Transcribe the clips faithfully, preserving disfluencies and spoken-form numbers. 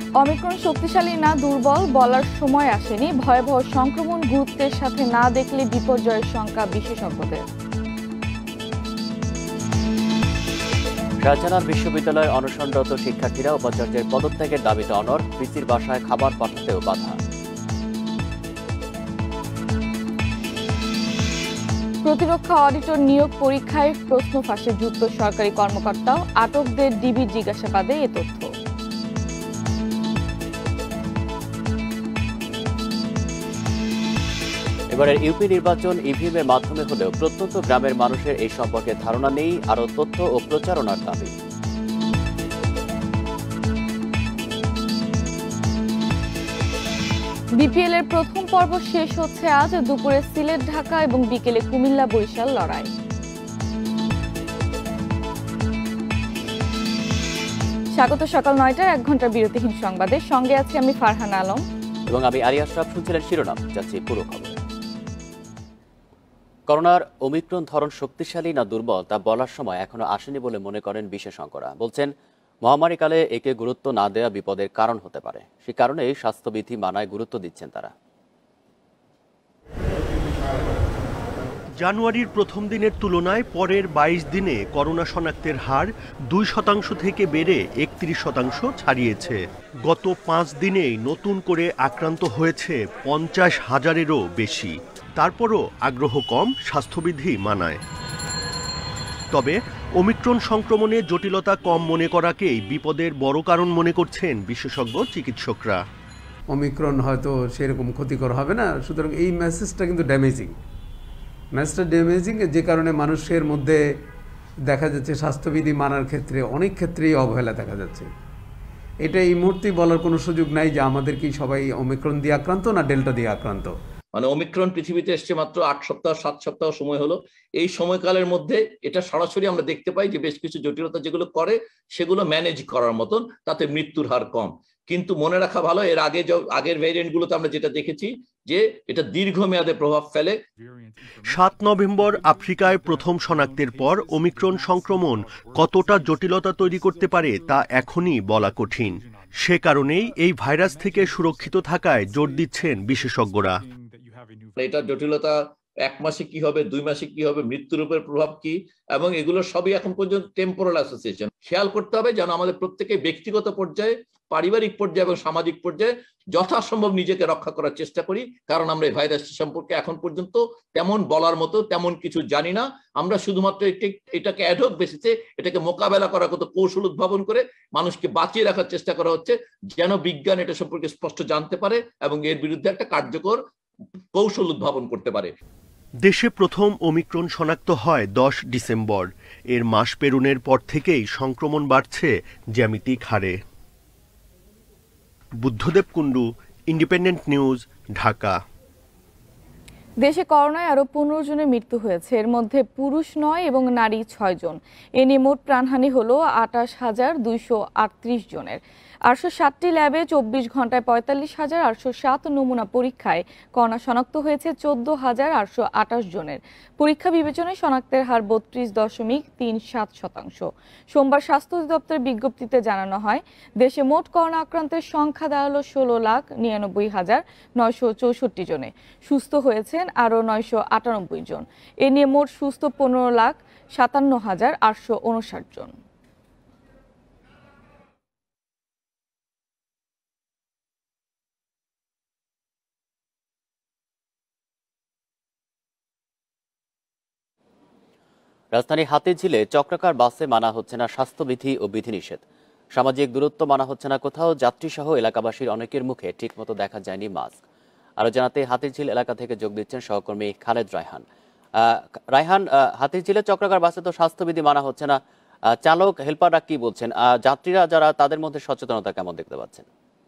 Omicron শক্তিশালী না দুর্বল বলার সময় আসেনি, ভয়াবহ সংক্রমণ গুরুত্বের সাথে না দেখলে বিপর্যয়ের শঙ্কা বিশেষজ্ঞদের। শাহজালাল বিশ্ববিদ্যালয়ের অনশনরত শিক্ষার্থীরা উপাচার্যের পদত্যাগের দাবিতে অনড়, পিসির বাসায় খাবার পাঠাতেও বাধা। প্রতিরক্ষা অডিটর নিয়োগ পরীক্ষায় প্রশ্ন ফাঁসে যুক্ত সরকারি কর্মকর্তাও, আটকদের ডিবির জিজ্ঞাসাবাদে এ তথ্য। এবারের ইউপি নির্বাচন ইভিএমের মাধ্যমে হলেও প্রত্যন্ত গ্রামের মানুষের এই সম্পর্কে ধারণা নেই, আরও তথ্য ও প্রচারণার দাবি। বিপিএল এর প্রথম পর্ব শেষ হচ্ছে আজ দুপুরে সিলেট ঢাকা এবং বিকেলে কুমিল্লা বরিশাল লড়াই। স্বাগত সকাল নয়টার এক ঘন্টার বিরতিহীন সংবাদে, সঙ্গে আছি আমি ফারহান আলম এবং আমি আরিয়া আশরাফ। শুনছিলেন শিরোনাম, যাচ্ছি পুরো খবর। করোনার ওমিক্রন ধরন শক্তিশালী না দুর্বল তা বলার সময় এখনো আসেনি বলে মনে করেন বিশেষজ্ঞরা। বলছেন মহামারীকালে একে গুরুত্ব না দেওয়া বিপদের কারণ হতে পারে, সে কারণেই স্বাস্থ্যবিধি মানায় গুরুত্ব দিচ্ছেন তারা। জানুয়ারির প্রথম দিনের তুলনায় পরের বাইশ দিনে করোনা শনাক্তের হার দুই শতাংশ থেকে বেড়ে একত্রিশ শতাংশ ছাড়িয়েছে। গত পাঁচ দিনেই নতুন করে আক্রান্ত হয়েছে পঞ্চাশ হাজারেরও বেশি। তারপরও আগ্রহ কম স্বাস্থ্যবিধি মানায়। তবে ওমিক্রন সংক্রমণে জটিলতা কম মনে করাকেই বিপদের বড় কারণ মনে করছেন বিশেষজ্ঞ চিকিৎসকরা। ওমিক্রন হয়তো সেরকম ক্ষতিকর হবে না, সুতরাং এই মেসেজটা কিন্তু ড্যামেজিং মেসেজটা ড্যামেজিং যে কারণে মানুষের মধ্যে দেখা যাচ্ছে স্বাস্থ্যবিধি মানার ক্ষেত্রে অনেক ক্ষেত্রেই অবহেলা দেখা যাচ্ছে। এটা এই মুহূর্তে বলার কোনো সুযোগ নাই যে আমাদের কি সবাই ওমিক্রন দিয়ে আক্রান্ত না ডেল্টা দিয়ে আক্রান্ত। মানে ওমিক্রন পৃথিবীতে এসছে মাত্র আট সপ্তাহ সাত সপ্তাহ সময় হলো। এই সময়কালের মধ্যে এটা সরাসরি আমরা দেখতে পাই যে বেশ কিছু জটিলতা যেগুলো করে সেগুলো ম্যানেজ করার মতন, তাতে মৃত্যুর হার কম। কিন্তু মনে রাখা ভালো, এর আগে আগের ভ্যারিয়েন্ট গুলোতে আমরা যেটা দেখেছি যে এটা দীর্ঘমেয়াদে প্রভাব ফেলে। সাত নভেম্বর আফ্রিকায় প্রথম শনাক্তের পর ওমিক্রন সংক্রমণ কতটা জটিলতা তৈরি করতে পারে তা এখনই বলা কঠিন। সে কারণেই এই ভাইরাস থেকে সুরক্ষিত থাকায় জোর দিচ্ছেন বিশেষজ্ঞরা। এটা জটিলতা এক মাসে কি হবে, দুই মাসে কি হবে, মৃত্যুর উপর প্রভাব কি, এবং এগুলো সবই এখন পর্যন্ত টেম্পোরাল অ্যাসোসিয়েশন। খেয়াল করতে হবে যেন আমাদের প্রত্যেকে ব্যক্তিগত পর্যায়ে, পারিবারিক পর্যায়ে এবং সামাজিক পর্যায়ে যথাসম্ভব নিজেকে রক্ষা করার চেষ্টা করি, কারণ আমরা এই ভাইরাস সম্পর্কে এখন পর্যন্ত তেমন বলার মতো তেমন কিছু জানি না। আমরা শুধুমাত্র এটাকে অ্যাডহক বেসিসে এটাকে মোকাবেলা করার কত কৌশল উদ্ভাবন করে মানুষকে বাঁচিয়ে রাখার চেষ্টা করা হচ্ছে, যেন বিজ্ঞান এটা সম্পর্কে স্পষ্ট জানতে পারে এবং এর বিরুদ্ধে একটা কার্যকর কৌশল উদ্ভাবন করতে পারে। দেশে প্রথম ওমিক্রন শনাক্ত হয় দশ ডিসেম্বর। এর মাস পেরোনোর পর থেকেই সংক্রমণ বাড়ছে জ্যামিতিক হারে। Buddhadeb Kundu, Independent News, Dhaka. দেশে করোনায় আরো পনেরো জনের মৃত্যু হয়েছে, এর মধ্যে পুরুষ নয় এবং নারী ছয় জন। এ নিয়ে মোট প্রাণহানি হলো আটাশ হাজার দুইশো আটত্রিশ জনের। আটশো ষাটটি ল্যাবে চব্বিশ ঘন্টায় পঁয়তাল্লিশ হাজার আটশো সাত নমুনা পরীক্ষায় করোনা শনাক্ত হয়েছে চোদ্দ হাজার আটশো আঠাশ জনের। পরীক্ষা বিবেচনায় শনাক্তের হার বত্রিশ দশমিক তিন সাত শতাংশ। সোমবার স্বাস্থ্য অধিদপ্তরের বিজ্ঞপ্তিতে জানানো হয়, দেশে মোট করোনা আক্রান্তের সংখ্যা দাঁড়ালো ষোলো লাখ নিরানব্বই হাজার নয়শো চৌষট্টি জনে। সুস্থ হয়েছেন আরও নয়শো আটানব্বই জন। এ নিয়ে মোট সুস্থ পনেরো লাখ সাতান্ন হাজার আটশো উনষাট জন। রাজধানী হাতিরঝিলে চক্রাকার বাসে মানা হচ্ছে না স্বাস্থ্যবিধি ও বিধিনিষেধ। সামাজিক দূরত্ব মানা হচ্ছে না কোথাও। যাত্রী সহ এলাকাবাসীর অনেকের মুখে ঠিকমতো দেখা যায়নি মাস্ক। আরো জানাতে হাতিরঝিল এলাকা থেকে যোগ দিচ্ছেন সহকর্মী খালেদ রায়হান। রায়হান, হাতিরঝিলে চক্রাকার বাসে তো স্বাস্থ্যবিধি মানা হচ্ছে না, চালক হেল্পাররা কি বলছেন? যাত্রীরা যারা, তাদের মধ্যে সচেতনতা কেমন দেখতে পাচ্ছেন?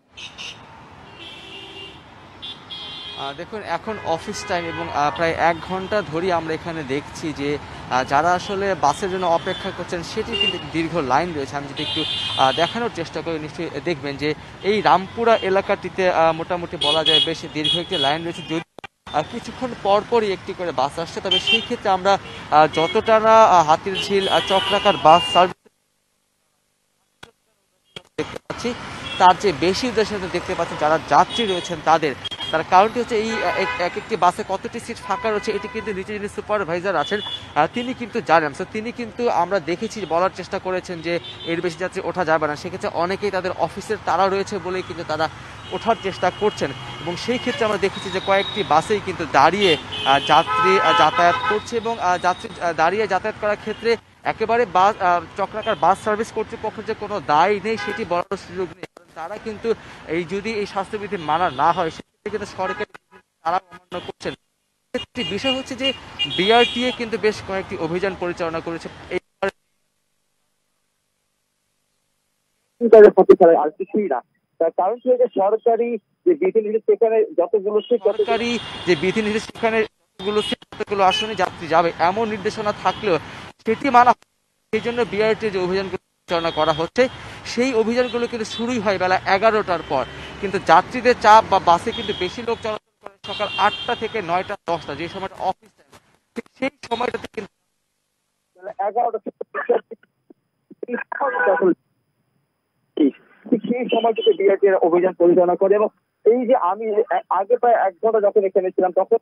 দেখুন, এখন অফিস টাইম এবং প্রায় এক ঘন্টা ধরেই আমরা এখানে দেখছি যে যারা আসলে বাসের জন্য অপেক্ষা করছেন সেটি কিন্তু দীর্ঘ লাইন রয়েছে। আমি যদি একটু দেখানোর চেষ্টা করি, নিশ্চয়ই দেখবেন যে এই রামপুরা এলাকাটিতে মোটামুটি বলা যায় বেশ দীর্ঘ একটি লাইন রয়েছে। যদি কিছুক্ষণ পরপরই একটি করে বাস আসছে, তবে সেই ক্ষেত্রে আমরা যতটা না হাতিরঝিল চক্রাকার বাস সার্ভিস দেখতে পাচ্ছি, তার চেয়ে বেশি উদ্দেশ্যে দেখতে পাচ্ছেন যারা যাত্রী রয়েছেন তাদের। তার কারণটি হচ্ছে এই এক একটি বাসে কতটি সিট ফাঁকা রয়েছে এটি কিন্তু নিচে যিনি সুপারভাইজার আছেন তিনি কিন্তু জানেন। তো তিনি কিন্তু আমরা দেখেছি বলার চেষ্টা করেছেন যে এর বেশি যাত্রী ওঠা যাবে না, সেক্ষেত্রে অনেকেই তাদের অফিসের তারা রয়েছে বলেই কিন্তু তারা ওঠার চেষ্টা করছেন। এবং সেই ক্ষেত্রে আমরা দেখেছি যে কয়েকটি বাসেই কিন্তু দাঁড়িয়ে যাত্রী যাতায়াত করছে এবং যাত্রী দাঁড়িয়ে যাতায়াত করার ক্ষেত্রে একেবারে বাস চক্রাকার বাস সার্ভিস কর্তৃপক্ষের যে কোনো দায় নেই সেটি বলার সুযোগ নেই। তারা কিন্তু এই যদি এই স্বাস্থ্যবিধি মানা না হয় সেক্ষেত্রে কিন্তু সরকারি তারা অমান্য করছেন। একটি বিষয় হচ্ছে যে বিআরটিএ কিন্তু বেশ কয়েকটি অভিযান পরিচালনা করেছে। আর কিছুই না, তার কারণ হচ্ছে সরকারি যে বিধিনিষেধ সেখানে যতগুলো সরকারি যে বিধিনিষেধ সেখানে যতগুলো যতগুলো আসনে যাত্রী যাবে এমন নির্দেশনা থাকলেও সেটি মানা, সেই জন্য বিআরটিএ যে অভিযানগুলো পরিচালনা করা হচ্ছে সেই অভিযানগুলো কিন্তু শুরুই হয় বেলা এগারোটার পর, কিন্তু যাত্রীদের চাপ বা বাসে কিন্তু বেশি লোক চলাচল করে সকাল আটটা থেকে নয়টা দশটা যে সময়টা অফিস টাইম, ঠিক সেই সময়টাতে কিন্তু এগারোটা ঠিক সেই সময় থেকে বিআরটিএ অভিযান পরিচালনা করে। এবং এই যে আমি আগে প্রায় এক ঘন্টা যখন এখানে ছিলাম তখন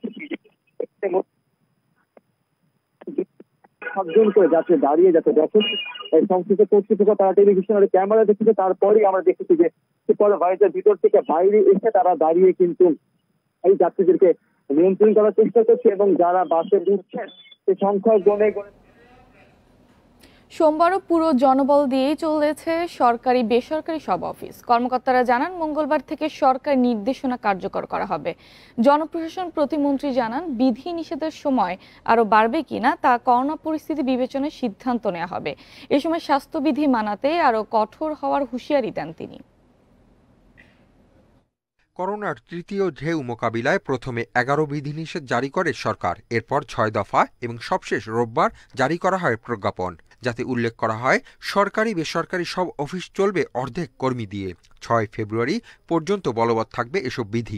সাতজন করে যাচ্ছে দাঁড়িয়ে যাচ্ছে, যখন সংশ্লিষ্ট কর্তৃপক্ষ তারা টেলিভিশনের ক্যামেরা দেখেছে তারপরেই আমরা দেখেছি যে সুপারভাইজার ভিতর থেকে বাইরে এসে তারা দাঁড়িয়ে কিন্তু এই যাত্রীদেরকে নিয়ন্ত্রণ করার চেষ্টা করছে এবং যারা বাসে উঠছেন সে সংখ্যা গণে গণে। সোমবারও পুরো জনবল দিয়েই চলেছে সরকারি বেসরকারি সব অফিস। কর্মকর্তারা জানান মঙ্গলবার থেকে সরকার নির্দেশনা কার্যকর করা হবে। জনপ্রশাসন প্রতিমন্ত্রী জানান বিধি নিষেধের সময় আরও বাড়বে কিনা তা করোনা পরিস্থিতি বিবেচনায় সিদ্ধান্ত নেওয়া হবে। এ সময় স্বাস্থ্যবিধি মানাতে আরও কঠোর হওয়ার হুঁশিয়ারি দেন তিনি। করোনার তৃতীয় ঢেউ মোকাবিলায় প্রথমে এগারো বিধিনিষেধ জারি করে সরকার, এরপর ছয় দফা এবং সবশেষ রোববার জারি করা হয় প্রজ্ঞাপন, যাতে উল্লেখ করা হয় সরকারি বেসরকারি সব অফিস চলবে অর্ধেক কর্মী দিয়ে। ছয় ফেব্রুয়ারি পর্যন্ত বলবৎ থাকবে এসব বিধি।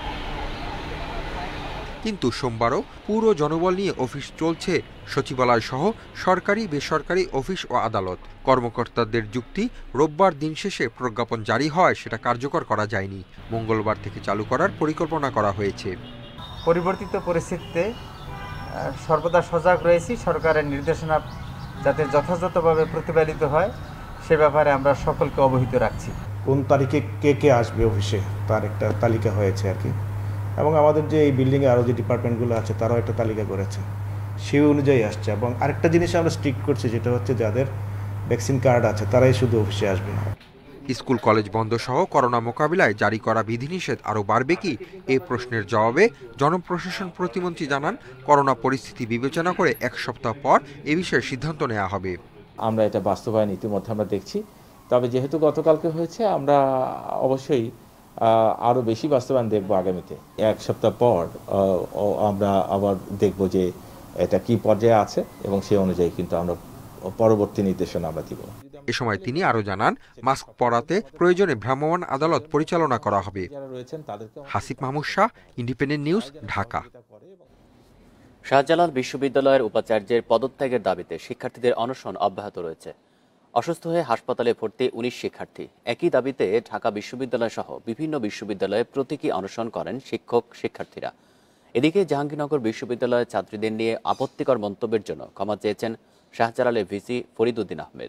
কিন্তু সোমবারও পুরো জনবল নিয়ে অফিস চলছে সচিবালয় সহ সরকারি বেসরকারি অফিস ও আদালত। কর্মকর্তাদের যুক্তি, রোববার দিন শেষে প্রজ্ঞাপন জারি হয় সেটা কার্যকর করা যায়নি, মঙ্গলবার থেকে চালু করার পরিকল্পনা করা হয়েছে। পরিবর্তিত পরিস্থিতিতে সর্বদা সজাগ রয়েছি, সরকারের নির্দেশনা যাতে যথাযথভাবে প্রতিপালিত হয় সে ব্যাপারে আমরা সকলকে অবহিত রাখছি। কোন তারিখে কে কে আসবে অফিসে তার একটা তালিকা হয়েছে আর কি, এবং আমাদের যে এই বিল্ডিংয়ে আরও যে ডিপার্টমেন্টগুলো আছে তারাও একটা তালিকা করেছে, সেই অনুযায়ী আসছে। এবং আরেকটা জিনিস আমরা স্ট্রিক্ট করছি, যেটা হচ্ছে যাদের ভ্যাকসিন কার্ড আছে তারাই শুধু অফিসে আসবে না। স্কুল কলেজ বন্ধ সহ করোনা মোকাবিলায় জারি করা বিধিনিষেধ আরও বাড়বে কি, এই প্রশ্নের জবাবে জনপ্রশাসন প্রতিমন্ত্রী জানান করোনা পরিস্থিতি বিবেচনা করে এক সপ্তাহ পর এ বিষয়ে সিদ্ধান্ত নেওয়া হবে। আমরা এটা বাস্তবায়ন ইতিমধ্যে আমরা দেখছি, তবে যেহেতু গতকালকে হয়েছে আমরা অবশ্যই আরও বেশি বাস্তবায়ন দেখব আগামীতে। এক সপ্তাহ পর আমরা আবার দেখব যে এটা কি পর্যায়ে আছে এবং সেই অনুযায়ী কিন্তু আমরা পরবর্তী নির্দেশনা আমরা দিব। এ সময় তিনি আরও জানান মাস্ক পরাতে প্রয়োজনে ভ্রাম্যমাণ আদালত পরিচালনা করা হবে। Hasib Mahmud Shah, Independent News, Dhaka. শাহজালাল বিশ্ববিদ্যালয়ের উপাচার্যের পদত্যাগের দাবিতে শিক্ষার্থীদের অনশন অব্যাহত রয়েছে। অসুস্থ হয়ে হাসপাতালে ভর্তি উনিশ শিক্ষার্থী। একই দাবিতে ঢাকা বিশ্ববিদ্যালয় সহ বিভিন্ন বিশ্ববিদ্যালয়ে প্রতীকী অনশন করেন শিক্ষক শিক্ষার্থীরা। এদিকে জাহাঙ্গীরনগর বিশ্ববিদ্যালয়ের ছাত্রীদের নিয়ে আপত্তিকর মন্তব্যের জন্য ক্ষমা চেয়েছেন শাহজালালের ভিসি ফরিদউদ্দিন আহমেদ।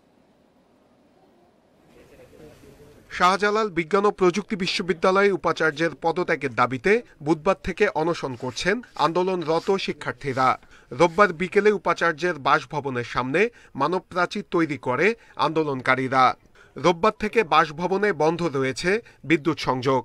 শাহজালাল বিজ্ঞান ও প্রযুক্তি বিশ্ববিদ্যালয়ে উপাচার্যের পদত্যাগের দাবিতে বুধবার থেকে অনশন করছেন আন্দোলনরত শিক্ষার্থীরা। রোববার বিকেলে উপাচার্যের বাসভবনের সামনে মানব প্রাচীর তৈরি করে আন্দোলনকারীরা। রোববার থেকে বাসভবনে বন্ধ রয়েছে বিদ্যুৎ সংযোগ।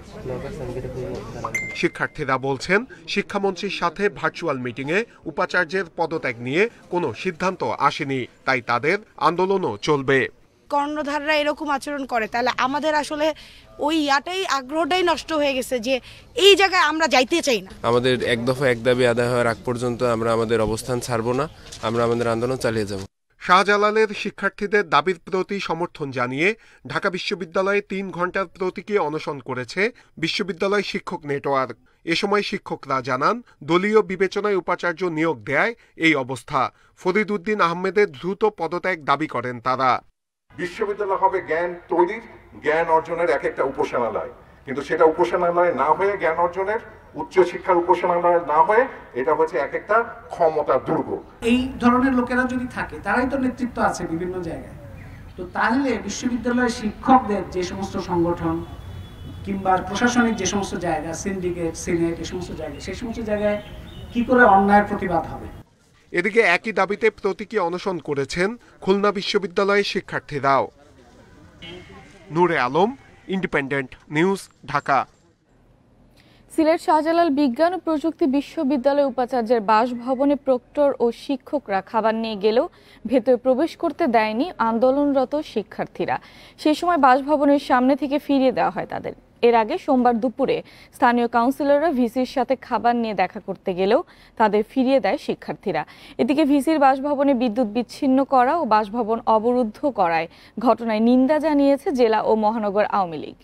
শিক্ষার্থীরা বলছেন শিক্ষামন্ত্রীর সাথে ভার্চুয়াল মিটিংয়ে উপাচার্যের পদত্যাগ নিয়ে কোনো সিদ্ধান্ত আসেনি, তাই তাদের আন্দোলনও চলবে। কর্ণধাররা এরকম আচরণ করে তাহলে আমাদের আসলে ওই ইয়াটাই আগ্রহটাই নষ্ট হয়ে গেছে যে এই জায়গায় আমরা যাইতে চাই না। আমাদের এক দফা এক দাবি আদায় হওয়ার আগ পর্যন্ত আমরা আমাদের অবস্থান ছাড়বো না, আমরা আমাদের আন্দোলন চালিয়ে যাব। শাহজালালের শিক্ষার্থীদের দাবির প্রতি সমর্থন জানিয়ে ঢাকা বিশ্ববিদ্যালয়ে তিন ঘন্টার প্রতীকী অনশন করেছে বিশ্ববিদ্যালয় শিক্ষক নেটওয়ার্ক। এ সময় শিক্ষকরা জানান দলীয় বিবেচনায় উপাচার্য নিয়োগ দেয় এই অবস্থা। ফরিদউদ্দিন আহমেদের দ্রুত পদত্যাগ দাবি করেন তারা। বিশ্ববিদ্যালয় হবে জ্ঞান তৈরির, জ্ঞান অর্জনের এক একটা উপাসনালয়, কিন্তু সেটা উপাসনালয় না হয়ে, জ্ঞান অর্জনের উচ্চশিক্ষার উপাসনালয় না হয়ে এটা হচ্ছে এক একটা ক্ষমতার দুর্গ। এই ধরনের লোকেরা যদি থাকে, তারাই তো নেতৃত্ব আছে বিভিন্ন জায়গায়। তো তাহলে বিশ্ববিদ্যালয়ের শিক্ষকদের যে সমস্ত সংগঠন কিংবা প্রশাসনিক যে সমস্ত জায়গা, সিন্ডিকেট, সিনেট, এই সমস্ত জায়গায়, সেই সমস্ত জায়গায় কি করে অন্যায়ের প্রতিবাদ হবে? এদিকে একই দাবিতে প্রতীকী অনশন করেছেন খুলনা বিশ্ববিদ্যালয়ের শিক্ষার্থীরাও। Nure Alam, Independent News, Dhaka. সিলেট শাহজালাল বিজ্ঞান ও প্রযুক্তি বিশ্ববিদ্যালয় উপাচার্যের বাসভবনে প্রক্টর ও শিক্ষকরা খাবার নিয়ে গেলেও ভেতরে প্রবেশ করতে দেয়নি আন্দোলনরত শিক্ষার্থীরা। সেই সময় বাসভবনের সামনে থেকে ফিরিয়ে দেওয়া হয় তাদের। এর আগে সোমবার দুপুরে স্থানীয় কাউন্সিলররা ভিসির সাথে খাবার নিয়ে দেখা করতে গেলেও তাদের ফিরিয়ে দেয় শিক্ষার্থীরা। এদিকে ভিসির বাসভবনে বিদ্যুৎ বিচ্ছিন্ন করা ও বাসভবন অবরুদ্ধ করায় ঘটনায় নিন্দা জানিয়েছে জেলা ও মহানগর আওয়ামী লীগ।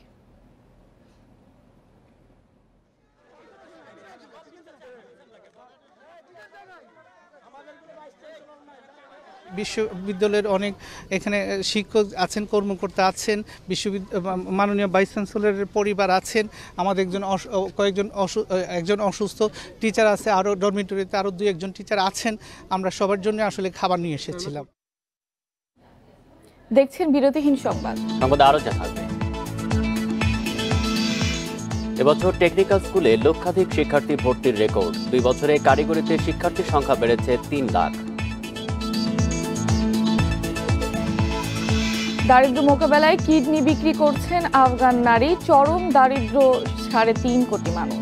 বিশ্ববিদ্যালয়ের অনেক এখানে শিক্ষক আছেন, কর্মকর্তা আছেন, বিশ্ববিদ্যালয় মাননীয় ভাইস চ্যান্সেলরের পরিবার আছেন, আমাদের একজন কয়েকজন একজন অসুস্থ টিচার আছে, আরও ডরমিটরিতে আরও দুই একজন টিচার আছেন। আমরা সবার জন্য আসলে খাবার নিয়ে এসেছিলাম। দেখছেন বিরতিহীন সংবাদ। সংবাদ আরো জানাবে। এবছর টেকনিক্যাল স্কুলে লক্ষাধিক শিক্ষার্থী ভর্তির রেকর্ড। দুই বছরে কারিগরিতে শিক্ষার্থীর সংখ্যা বেড়েছে তিন লাখ। দারিদ্র মোকাবেলায় কিডনি বিক্রি করছেন আফগান নারী। চরম দারিদ্র সাড়ে তিন কোটি মানুষ।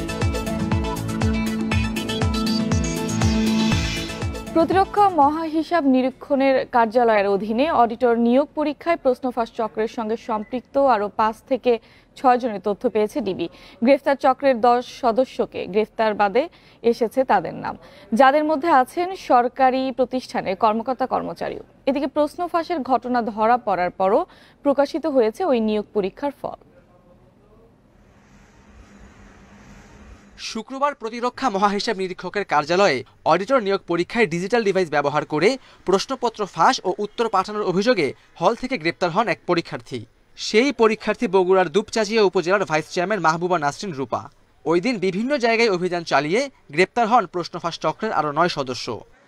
প্রতিরক্ষা মহাহিসাব নিরীক্ষণের কার্যালয়ের অধীনে অডিটর নিয়োগ পরীক্ষায় প্রশ্নফাঁস চক্রের সঙ্গে সম্পৃক্ত আরও পাঁচ থেকে ছয় জনের তথ্য পেয়েছে ডিবি। গ্রেফতার চক্রের দশ সদস্যকে গ্রেফতার বাদে এসেছে তাদের নাম, যাদের মধ্যে আছেন সরকারি প্রতিষ্ঠানের কর্মকর্তা কর্মচারীও। এদিকে প্রশ্নফাঁসের ঘটনা ধরা পড়ার পরও প্রকাশিত হয়েছে ওই নিয়োগ পরীক্ষার ফল। শুক্রবার প্রতিরক্ষা মহাহিসাব নিরীক্ষকের কার্যালয়ে অডিটর নিয়োগ পরীক্ষায় ডিজিটাল ডিভাইস ব্যবহার করে প্রশ্নপত্র ফাঁস ও উত্তর পাঠানোর অভিযোগে হল থেকে গ্রেপ্তার হন এক পরীক্ষার্থী। সেই পরীক্ষার্থী বগুড়ার দুপচাঁচিয়া উপজেলার ভাইস চেয়ারম্যান মাহবুবা নাসরিন রূপা। ওই দিন বিভিন্ন জায়গায় অভিযান চালিয়ে গ্রেপ্তার হন প্রশ্নফাঁস চক্রের আরও নয় সদস্য।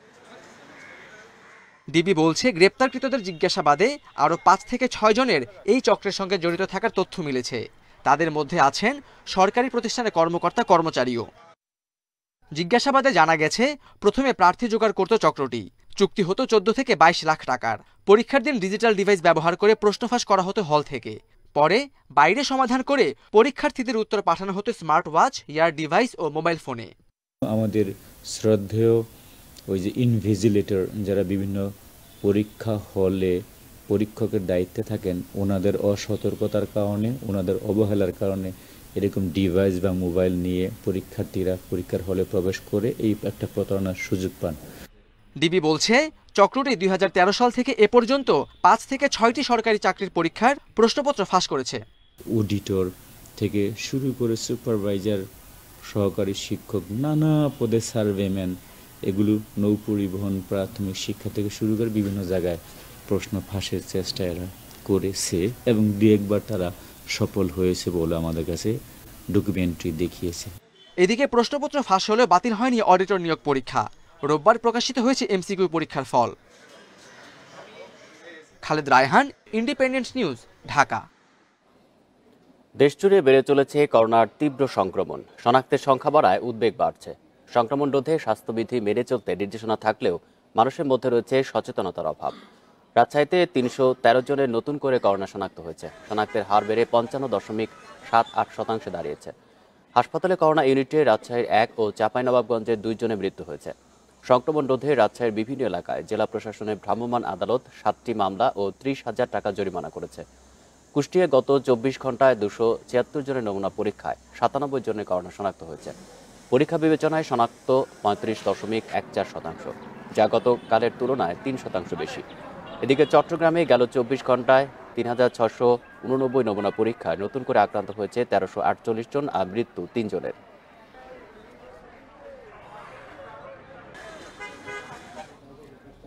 ডিবি বলছে, গ্রেপ্তারকৃতদের জিজ্ঞাসাবাদে আরও পাঁচ থেকে ছয় জনের এই চক্রের সঙ্গে জড়িত থাকার তথ্য মিলেছে। তাদের মধ্যে আছেন সরকারি প্রতিষ্ঠানের কর্মকর্তা কর্মচারীও। জিজ্ঞাসাবাদে জানা গেছে, প্রথমে প্রার্থী জোগাড় করত চক্রটি। চুক্তি হতো চোদ্দ থেকে বাইশ লাখ টাকার। পরীক্ষার দিন ডিজিটাল ডিভাইস ব্যবহার করে প্রশ্নফাঁস করা হতো হল থেকে। পরে বাইরে সমাধান করে পরীক্ষার্থীদের উত্তর পাঠানো হতো স্মার্ট ওয়াচ, ইয়ার ডিভাইস ও মোবাইল ফোনে। আমাদের শ্রদ্ধেয় ওই যে ইনভিজিলেটর যারা বিভিন্ন পরীক্ষা হলে পরীক্ষকের দায়িত্বে থাকেন, ওনাদের অসতর্কতার কারণে, ওনাদের অবহেলার কারণে এরকম ডিভাইস বা মোবাইল নিয়ে পরীক্ষার্থীরা পরীক্ষার হলে প্রবেশ করে এই একটা প্রতারণার সুযোগ পান। ডিবি বলছে, চক্রটি দুই হাজার তেরো সাল থেকে এ পর্যন্ত পাঁচ থেকে ছয়টি সরকারি চাকরির পরীক্ষার প্রশ্নপত্র ফাঁস করেছে। অডিটর থেকে শুরু করে সুপারভাইজার, সহকারী শিক্ষক, নানা পদে সার্ভেম্যান, এগুলো নৌ পরিবহন, প্রাথমিক শিক্ষা থেকে শুরু করে বিভিন্ন জায়গায় প্রশ্ন ফাঁসের চেষ্টা এরা করেছে এবং দু একবার তারা সফল হয়েছে বলে আমাদের কাছে ডকুমেন্টারি দেখিয়েছে। এদিকে প্রশ্নপত্র ফাঁস হলেও বাতিল হয়নি অডিটর নিয়োগ পরীক্ষা। রোববার প্রকাশিত হয়েছে এমসিকিউ পরীক্ষার ফল। Khaled Raihan, Independent News, Dhaka. দেশজুড়ে বেড়ে চলেছে করোনার তীব্র সংক্রমণ। শনাক্তের সংখ্যা বাড়ায় উদ্বেগ বাড়ছে। সংক্রমণ রোধে স্বাস্থ্যবিধি মেনে চলতে নির্দেশনা থাকলেও মানুষের মধ্যে রয়েছে সচেতনতার অভাব। রাজশাহীতে তিনশো তেরো জনের নতুন করে করোনা শনাক্ত হয়েছে। শনাক্তের হার বেড়ে পঞ্চান্ন দশমিক সাত আট শতাংশে দাঁড়িয়েছে। হাসপাতালে করোনা ইউনিটে রাজশাহীর এক ও চাঁপাইনবাবগঞ্জের দুই জনের মৃত্যু হয়েছে। সংক্রমণ রোধে রাজশাহীর বিভিন্ন এলাকায় জেলা প্রশাসনের ভ্রাম্যমাণ আদালত সাতটি মামলা ও ত্রিশ হাজার টাকা জরিমানা করেছে। কুষ্টিয়ায় গত চব্বিশ ঘন্টায় দুশো ছিয়াত্তর জনের নমুনা পরীক্ষায় সাতানব্বই জনের করোনা শনাক্ত হয়েছে। পরীক্ষা বিবেচনায় শনাক্ত পঁয়ত্রিশ দশমিক এক চার শতাংশ, যা গতকালের তুলনায় তিন শতাংশ বেশি। এদিকে চট্টগ্রামে গেল চব্বিশ ঘন্টায় তিন হাজার ছশো উননব্বই নমুনা পরীক্ষায় নতুন করে আক্রান্ত হয়েছে তেরোশো আটচল্লিশ জন আর মৃত্যু তিন জনের।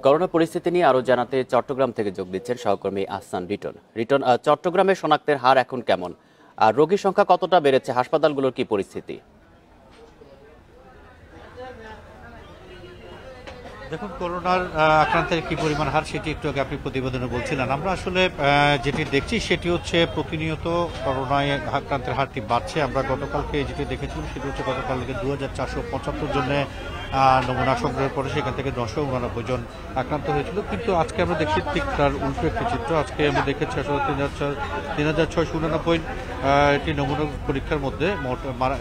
করোনা পরিস্থিতি নিয়ে আরো জানাতে চট্টগ্রাম থেকে যোগ দিচ্ছেন সহকর্মী আহসান রিটন। রিটন, চট্টগ্রামে শনাক্তের হার এখন কেমন, আর রোগীর সংখ্যা কতটা বেড়েছে, হাসপাতালগুলোর কি পরিস্থিতি? দেখুন, করোনার আক্রান্তের কি পরিমাণ হার সেটি একটু আগে আপনি প্রতিবেদনে বলছিলেন। আমরা আসলে যেটি দেখছি সেটি হচ্ছে প্রতিনিয়ত করোনায় আক্রান্তের হারটি বাড়ছে। আমরা গতকালকে যেটি দেখেছিলাম সেটি হচ্ছে গতকালকে দু হাজার চারশো পঁচাত্তর জনে নমুনা সংগ্রহের পরে সেখান থেকে নশো উনানব্বই জন আক্রান্ত হয়েছিল, কিন্তু আজকে আমরা দেখছি ঠিক তার উল্টো একটি চিত্র। আজকে আমরা দেখেছি আসলে তিন হাজার তিন হাজার ছয়শো উনানব্বই একটি নমুনা পরীক্ষার মধ্যে মোট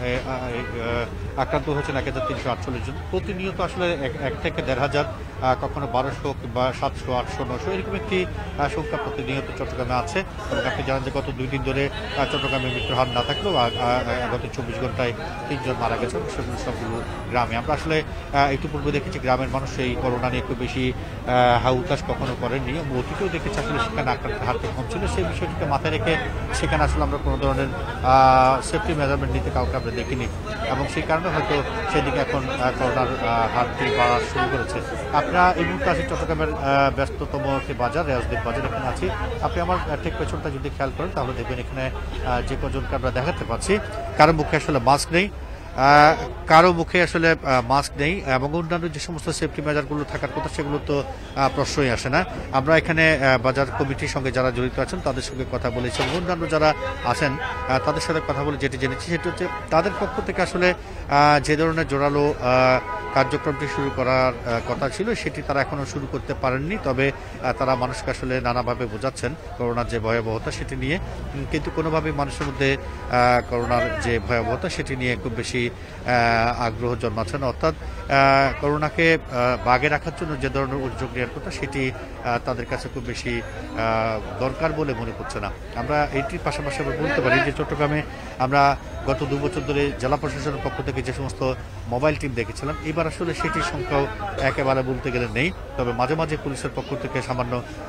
আক্রান্ত হয়েছেন এক হাজার তিনশো আটচল্লিশ জন। প্রতিনিয়ত আসলে এক থেকে দেড় হাজার, কখনো বারোশো কিংবা সাতশো আটশো নশো এরকম একটি সংখ্যা প্রতিনিয়ত চট্টগ্রামে আছে। এবং আপনি জানেন যে গত দুই দিন ধরে চট্টগ্রামে মৃত্যুর হার না থাকলেও গত চব্বিশ ঘন্টায় তিনজন মারা গেছেন, সেগুলো সবগুলো গ্রামে। আমরা আসলে ইতিপূর্বে দেখেছি গ্রামের মানুষ এই করোনা নিয়ে খুব বেশি হাউতাস কখনো করেননি। অতীতেও দেখেছি আসলে সেখানে আক্রান্তের হারটা কম ছিল। সেই বিষয়টিকে মাথায় রেখে সেখানে আসলে আমরা কোনো ধরনের সেফটি মেজারমেন্ট নিতে কাউকে আমরা দেখিনি, এবং সেই কারণে হয়তো সেদিকে এখন করোনার হারটি বাড়া শুরু করেছে। আপনারা এই মুহূর্তে আছি চট্টগ্রামের ব্যস্ততম একটি বাজার, রেয়াজদ্বীপ বাজার, এখানে আছি। আপনি আমার ঠিক পেছনটা যদি খেয়াল করেন তাহলে দেখবেন এখানে যে কজনকে আমরা দেখাতে পাচ্ছি কারো মুখে আসলে মাস্ক নেই, কারো মুখে আসলে মাস্ক নেই, এবং অন্যান্য যে সমস্ত সেফটি মেজারগুলো থাকার কথা সেগুলো তো প্রশ্নই আসে না। আমরা এখানে বাজার কমিটির সঙ্গে যারা জড়িত আছেন তাদের সঙ্গে কথা বলেছি, এবং অন্যান্য যারা আছেন তাদের সাথে কথা বলে যেটি জেনেছি সেটি হচ্ছে তাদের পক্ষ থেকে আসলে যে ধরনের জোরালো কার্যক্রমটি শুরু করার কথা ছিল সেটি তারা এখনও শুরু করতে পারেননি। তবে তারা মানুষকে আসলে নানাভাবে বোঝাচ্ছেন করোনার যে ভয়াবহতা সেটি নিয়ে, কিন্তু কোনোভাবেই মানুষের মধ্যে করোনার যে ভয়াবহতা সেটি নিয়ে খুব বেশি আগ্রহ জন্মাচ্ছে না। অর্থাৎ করোনাকে বাগে রাখার জন্য যে ধরনের উদ্যোগ নেওয়ার কথা সেটি তাদের কাছে খুব বেশি দরকার বলে মনে করছে না। আমরা এইটির পাশাপাশি আমরা বলতে পারি যে চট্টগ্রামে আমরা গত দু বছর ধরে জেলা প্রশাসনের পক্ষ থেকে যে সমস্ত মোবাইল টিম দেখেছিলাম, এবার আসলে সেটির সংখ্যাও একেবারে বলতে গেলে নেই। তবে মাঝে মাঝে পুলিশের পক্ষ থেকে সামান্য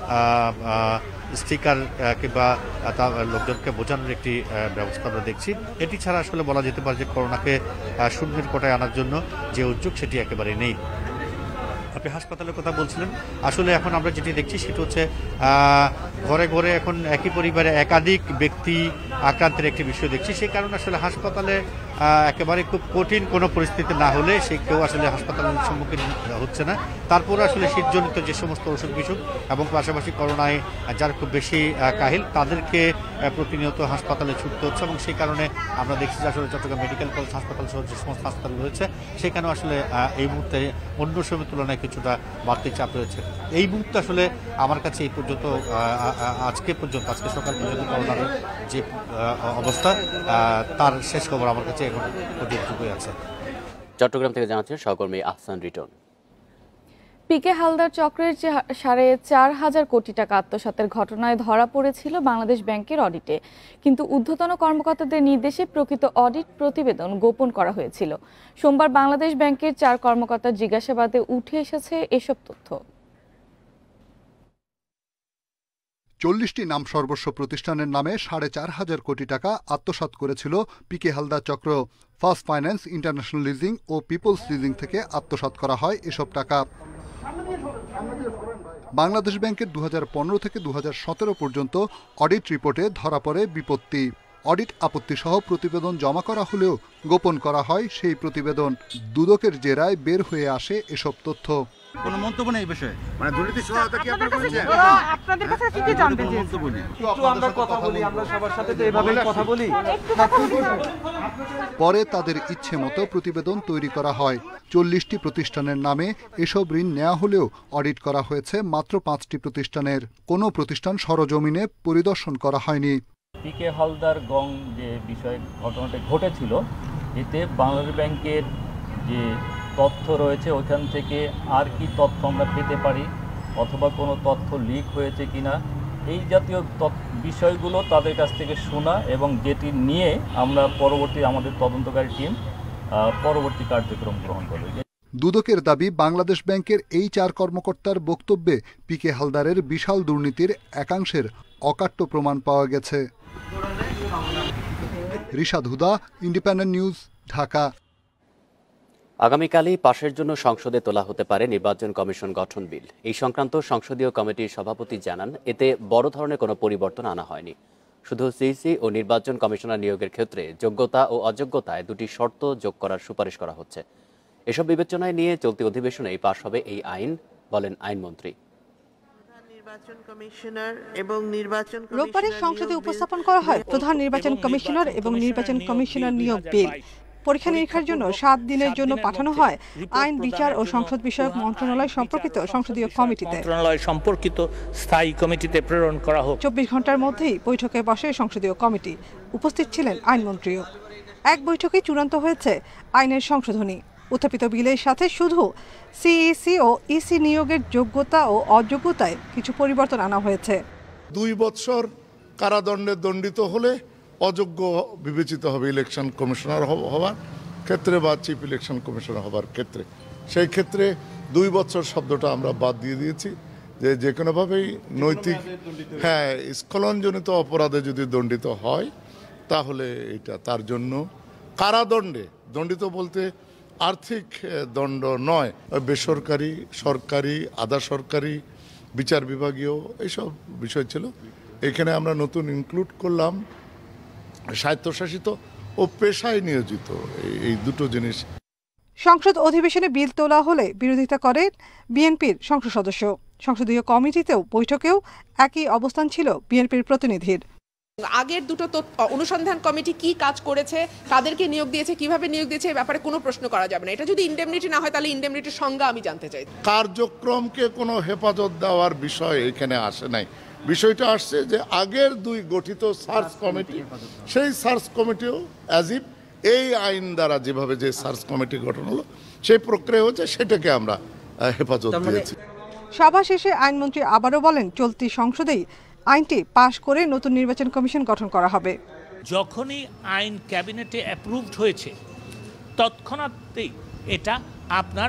স্টিকার কিংবা লোকজনকে বোঝানোর একটি ব্যবস্থা আমরা দেখছি। এটি ছাড়া আসলে বলা যেতে পারে যে করোনাকে শূন্যের কোটায় আনার জন্য যে উদ্যোগ সেটি একেবারে নেই। আপনি হাসপাতালের কথা বলছিলেন, আসলে এখন আমরা যেটি দেখছি সেটি হচ্ছে ঘরে ঘরে এখন একই পরিবারে একাধিক ব্যক্তি আক্রান্তের একটি বিষয় দেখছি। সেই কারণে আসলে হাসপাতালে একেবারে খুব কঠিন কোনো পরিস্থিতি না হলে সে কেউ আসলে হাসপাতালের সম্মুখীন হচ্ছে না। তারপরে আসলে শীতজনিত যে সমস্ত অসুখ বিসুখ এবং পাশাপাশি করোনায় যারা খুব বেশি কাহিল তাদেরকে প্রতিনিয়ত হাসপাতালে ছুটতে হচ্ছে, এবং সেই কারণে আমরা দেখছি যে আসলে চট্টগ্রাম মেডিকেল কলেজ হাসপাতাল সহ যে সমস্ত হাসপাতাল রয়েছে সেখানেও আসলে এই মুহূর্তে অন্য সময়ের তুলনায় কিছুটা বাড়তি চাপ রয়েছে। এই মুহূর্তে আসলে আমার কাছে এই পর্যন্ত আজকে পর্যন্ত আজকে সকাল পর্যন্ত করোনার যে অবস্থা তার শেষ খবর আমার কাছে এখন পর্যন্ত আছে। চট্টগ্রাম থেকে জানাচ্ছেন সহকর্মী আহসান রিটন। পিকে হালদার চক্রের সাড়ে চার হাজার কোটি টাকা আত্মসাতের ঘটনায় ধরা পড়েছিল বাংলাদেশ ব্যাংকের অডিটে, কিন্তু ঊর্ধ্বতন কর্মকর্তাদের নির্দেশে প্রকৃত অডিট প্রতিবেদন গোপন করা হয়েছিল। সোমবার বাংলাদেশ ব্যাংকের চার কর্মকর্তার জিজ্ঞাসাবাদে উঠে এসেছে এসব তথ্য। চল্লিশটি নাম সর্বস্ব প্রতিষ্ঠানের নামে সাড়ে চার হাজার কোটি টাকা আত্মসাৎ করেছিল পিকে হালদার চক্র। ফার্স্ট ফাইন্যান্স, ইন্টারন্যাশনাল লিজিং ও পিপলস লিজিং থেকে আত্মসাৎ করা হয় এসব টাকা। বাংলাদেশ ব্যাংকের দু হাজার পনেরো থেকে দু হাজার সতেরো পর্যন্ত অডিট রিপোর্টে ধরা পড়ে বিপত্তি। অডিট আপত্তি সহ প্রতিবেদন জমা করা হলেও গোপন করা হয় সেই প্রতিবেদন। দুদকের জেরায় বের হয়ে আসে এসব তথ্য। কোনো মন্তব্য নেই বিষয়ে, মানে দুর্নীতি সহায়তা কি আপনারা করেছেন? আপনাদের কাছে কি কি জানতে চাই? মন্তব্য নেই। একটু আমরা কথা বলি, আমরা সবার সাথে তো এইভাবে কথা বলি। পরে তাদের ইচ্ছে মতো প্রতিবেদন তৈরি করা হয়। চল্লিশটি প্রতিষ্ঠানের নামে এসব ঋণ নেওয়া হলেও অডিট করা হয়েছে মাত্র পাঁচটি প্রতিষ্ঠানের। কোনো প্রতিষ্ঠান সরজমিনে পরিদর্শন করা হয়নি। পিকে হালদার গং যে বিষয় ঘটনাটা ঘটেছিল, এতে বাংলাদেশ ব্যাংকের যে তথ্য রয়েছে ওইখান থেকে আর কি তথ্য আমরা পেতে পারি, অথবা কোনো তথ্য লিক হয়েছে কিনা, এই জাতীয় বিষয়গুলো তাদের কাছ থেকে শোনা, এবং যেটি নিয়ে আমরা পরবর্তী আমাদের তদন্তকারী টিম পরবর্তী কার্যক্রম গ্রহণ করবে। দুদকের দাবি, বাংলাদেশ ব্যাংকের এই চার কর্মকর্তার বক্তব্যে পিকে হালদারের বিশাল দুর্নীতির একাংশের অকাট্য প্রমাণ পাওয়া গেছে। Rishad Huda, Independent News, Dhaka. আগামীকালই পাশের জন্য সংসদে তোলা হতে পারে নির্বাচন কমিশন গঠন বিল। এই সংক্রান্ত সংসদীয় কমিটির সভাপতি জানান, এতে বড় ধরনের কোনো পরিবর্তন আনা হয়নি। শুধু সিইসি ও নির্বাচন কমিশনার নিয়োগের ক্ষেত্রে যোগ্যতা ও অযোগ্যতায় দুটি শর্ত যোগ করার সুপারিশ করা হচ্ছে। এসব বিবেচনায় নিয়ে চলতি অধিবেশনেই পাশ হবে এই আইন, বলেন আইনমন্ত্রী। রোববারে সংসদে উপস্থাপন করা হয় প্রধান নির্বাচন কমিশনার এবং নির্বাচন কমিশনার নিয়োগ বিল। পরীক্ষা নিরীক্ষার জন্য সাত দিনের জন্য পাঠানো হয় আইন, বিচার ও সংসদ বিষয়ক মন্ত্রণালয় সম্পর্কিত সংসদীয় কমিটিতে মন্ত্রণালয় সম্পর্কিত স্থায়ী কমিটিতে প্রেরণ করা হোক। চব্বিশ ঘন্টার মধ্যেই বৈঠকে বসে সংসদীয় কমিটি। উপস্থিত ছিলেন আইনমন্ত্রীও। এক বৈঠকে চূড়ান্ত হয়েছে আইনের সংশোধনী। উত্থাপিত বিলের সাথে শুধু সিইসি ও ইসি নিয়োগের যোগ্যতা ও অযোগ্যতায় কিছু পরিবর্তন আনা হয়েছে। দুই বছর কারাদণ্ডে দণ্ডিত হলে অযোগ্য বিবেচিত হবে ইলেকশন কমিশনার হওয়ার ক্ষেত্রে বা চিফ ইলেকশন কমিশনার হওয়ার ক্ষেত্রে। সেই ক্ষেত্রে দুই বছর শব্দটা আমরা বাদ দিয়ে দিয়েছি, যে যে কোনোভাবেই নৈতিক হ্যাঁ স্খলনজনিত অপরাধে যদি দণ্ডিত হয় তাহলে এটা তার জন্য কারাদণ্ডে দণ্ডিত বলতে আর্থিক দণ্ড নয়, বেসরকারি, সরকারি, আধা সরকারি, বিচার বিভাগীয় এইসব বিষয় ছিল। এখানে আমরা নতুন ইনক্লুড করলাম স্বায়ত্তশাসিত ও পেশায় নিয়োজিত, এই দুটো জিনিস। সংসদ অধিবেশনে বিল তোলা হলে বিরোধিতা করেন বিএনপির সংসদ সদস্য। সংসদীয় কমিটিতেও বৈঠকেও একই অবস্থান ছিল বিএনপির প্রতিনিধির। আগের দুটো অনুসন্ধান কমিটি কি কাজ করেছে, কাদেরকে নিয়োগ দিয়েছে, কিভাবে নিয়োগ দিয়েছে, এই ব্যাপারে কোনো প্রশ্ন করা যাবে না। এটা যদি ইনডেমনিটি না হয় তাহলে ইনডেমনিটির সংজ্ঞা আমি জানতে চাই। কার্যক্রমকে কোনো হেফাজত দেওয়ার বিষয় এখানে আসে নাই। বিষয়টা আসছে যে আগের দুই গঠিত সার্চ কমিটি, সেই সার্চ কমিটিও অ্যাজ ইফ এই আইন দ্বারা যেভাবে যে সার্চ কমিটি গঠন হলো সেই প্রক্রিয়া হচ্ছে, সেটাকে আমরা হেফাজত দিয়েছি। সভা শেষে আইনমন্ত্রী আবারও বলেন, চলতি সংসদেই আইনটি পাশ করে নতুন নির্বাচন কমিশন গঠন করা হবে। যখনই আইন ক্যাবিনেটে অ্যাপ্রুভড হয়েছে তৎক্ষণাৎই এটা আপনার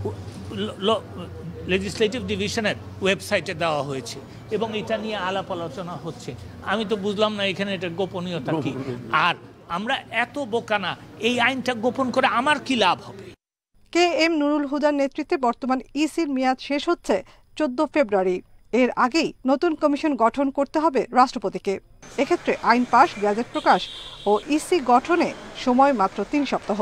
লেজিসলেটিভ ডিভিশনের ওয়েবসাইটে দেওয়া হয়েছে এবং এটা নিয়ে আলাপ আলোচনা হচ্ছে। আমি তো বুঝলাম না এখানে এটা গোপনীয়তা কি। আর আমরা এত বোকা না, এই আইনটা গোপন করে আমার কি লাভ হবে? কে এম নুরুল হুদার নেতৃত্বে বর্তমান ইসির মেয়াদ শেষ হচ্ছে চোদ্দ ফেব্রুয়ারি। এর আগেই নতুন কমিশন গঠন করতে হবে রাষ্ট্রপতিকে। এক্ষেত্রে আইন পাশ, গ্যাজেট প্রকাশ ও ইসি গঠনে সময় মাত্র তিন সপ্তাহ।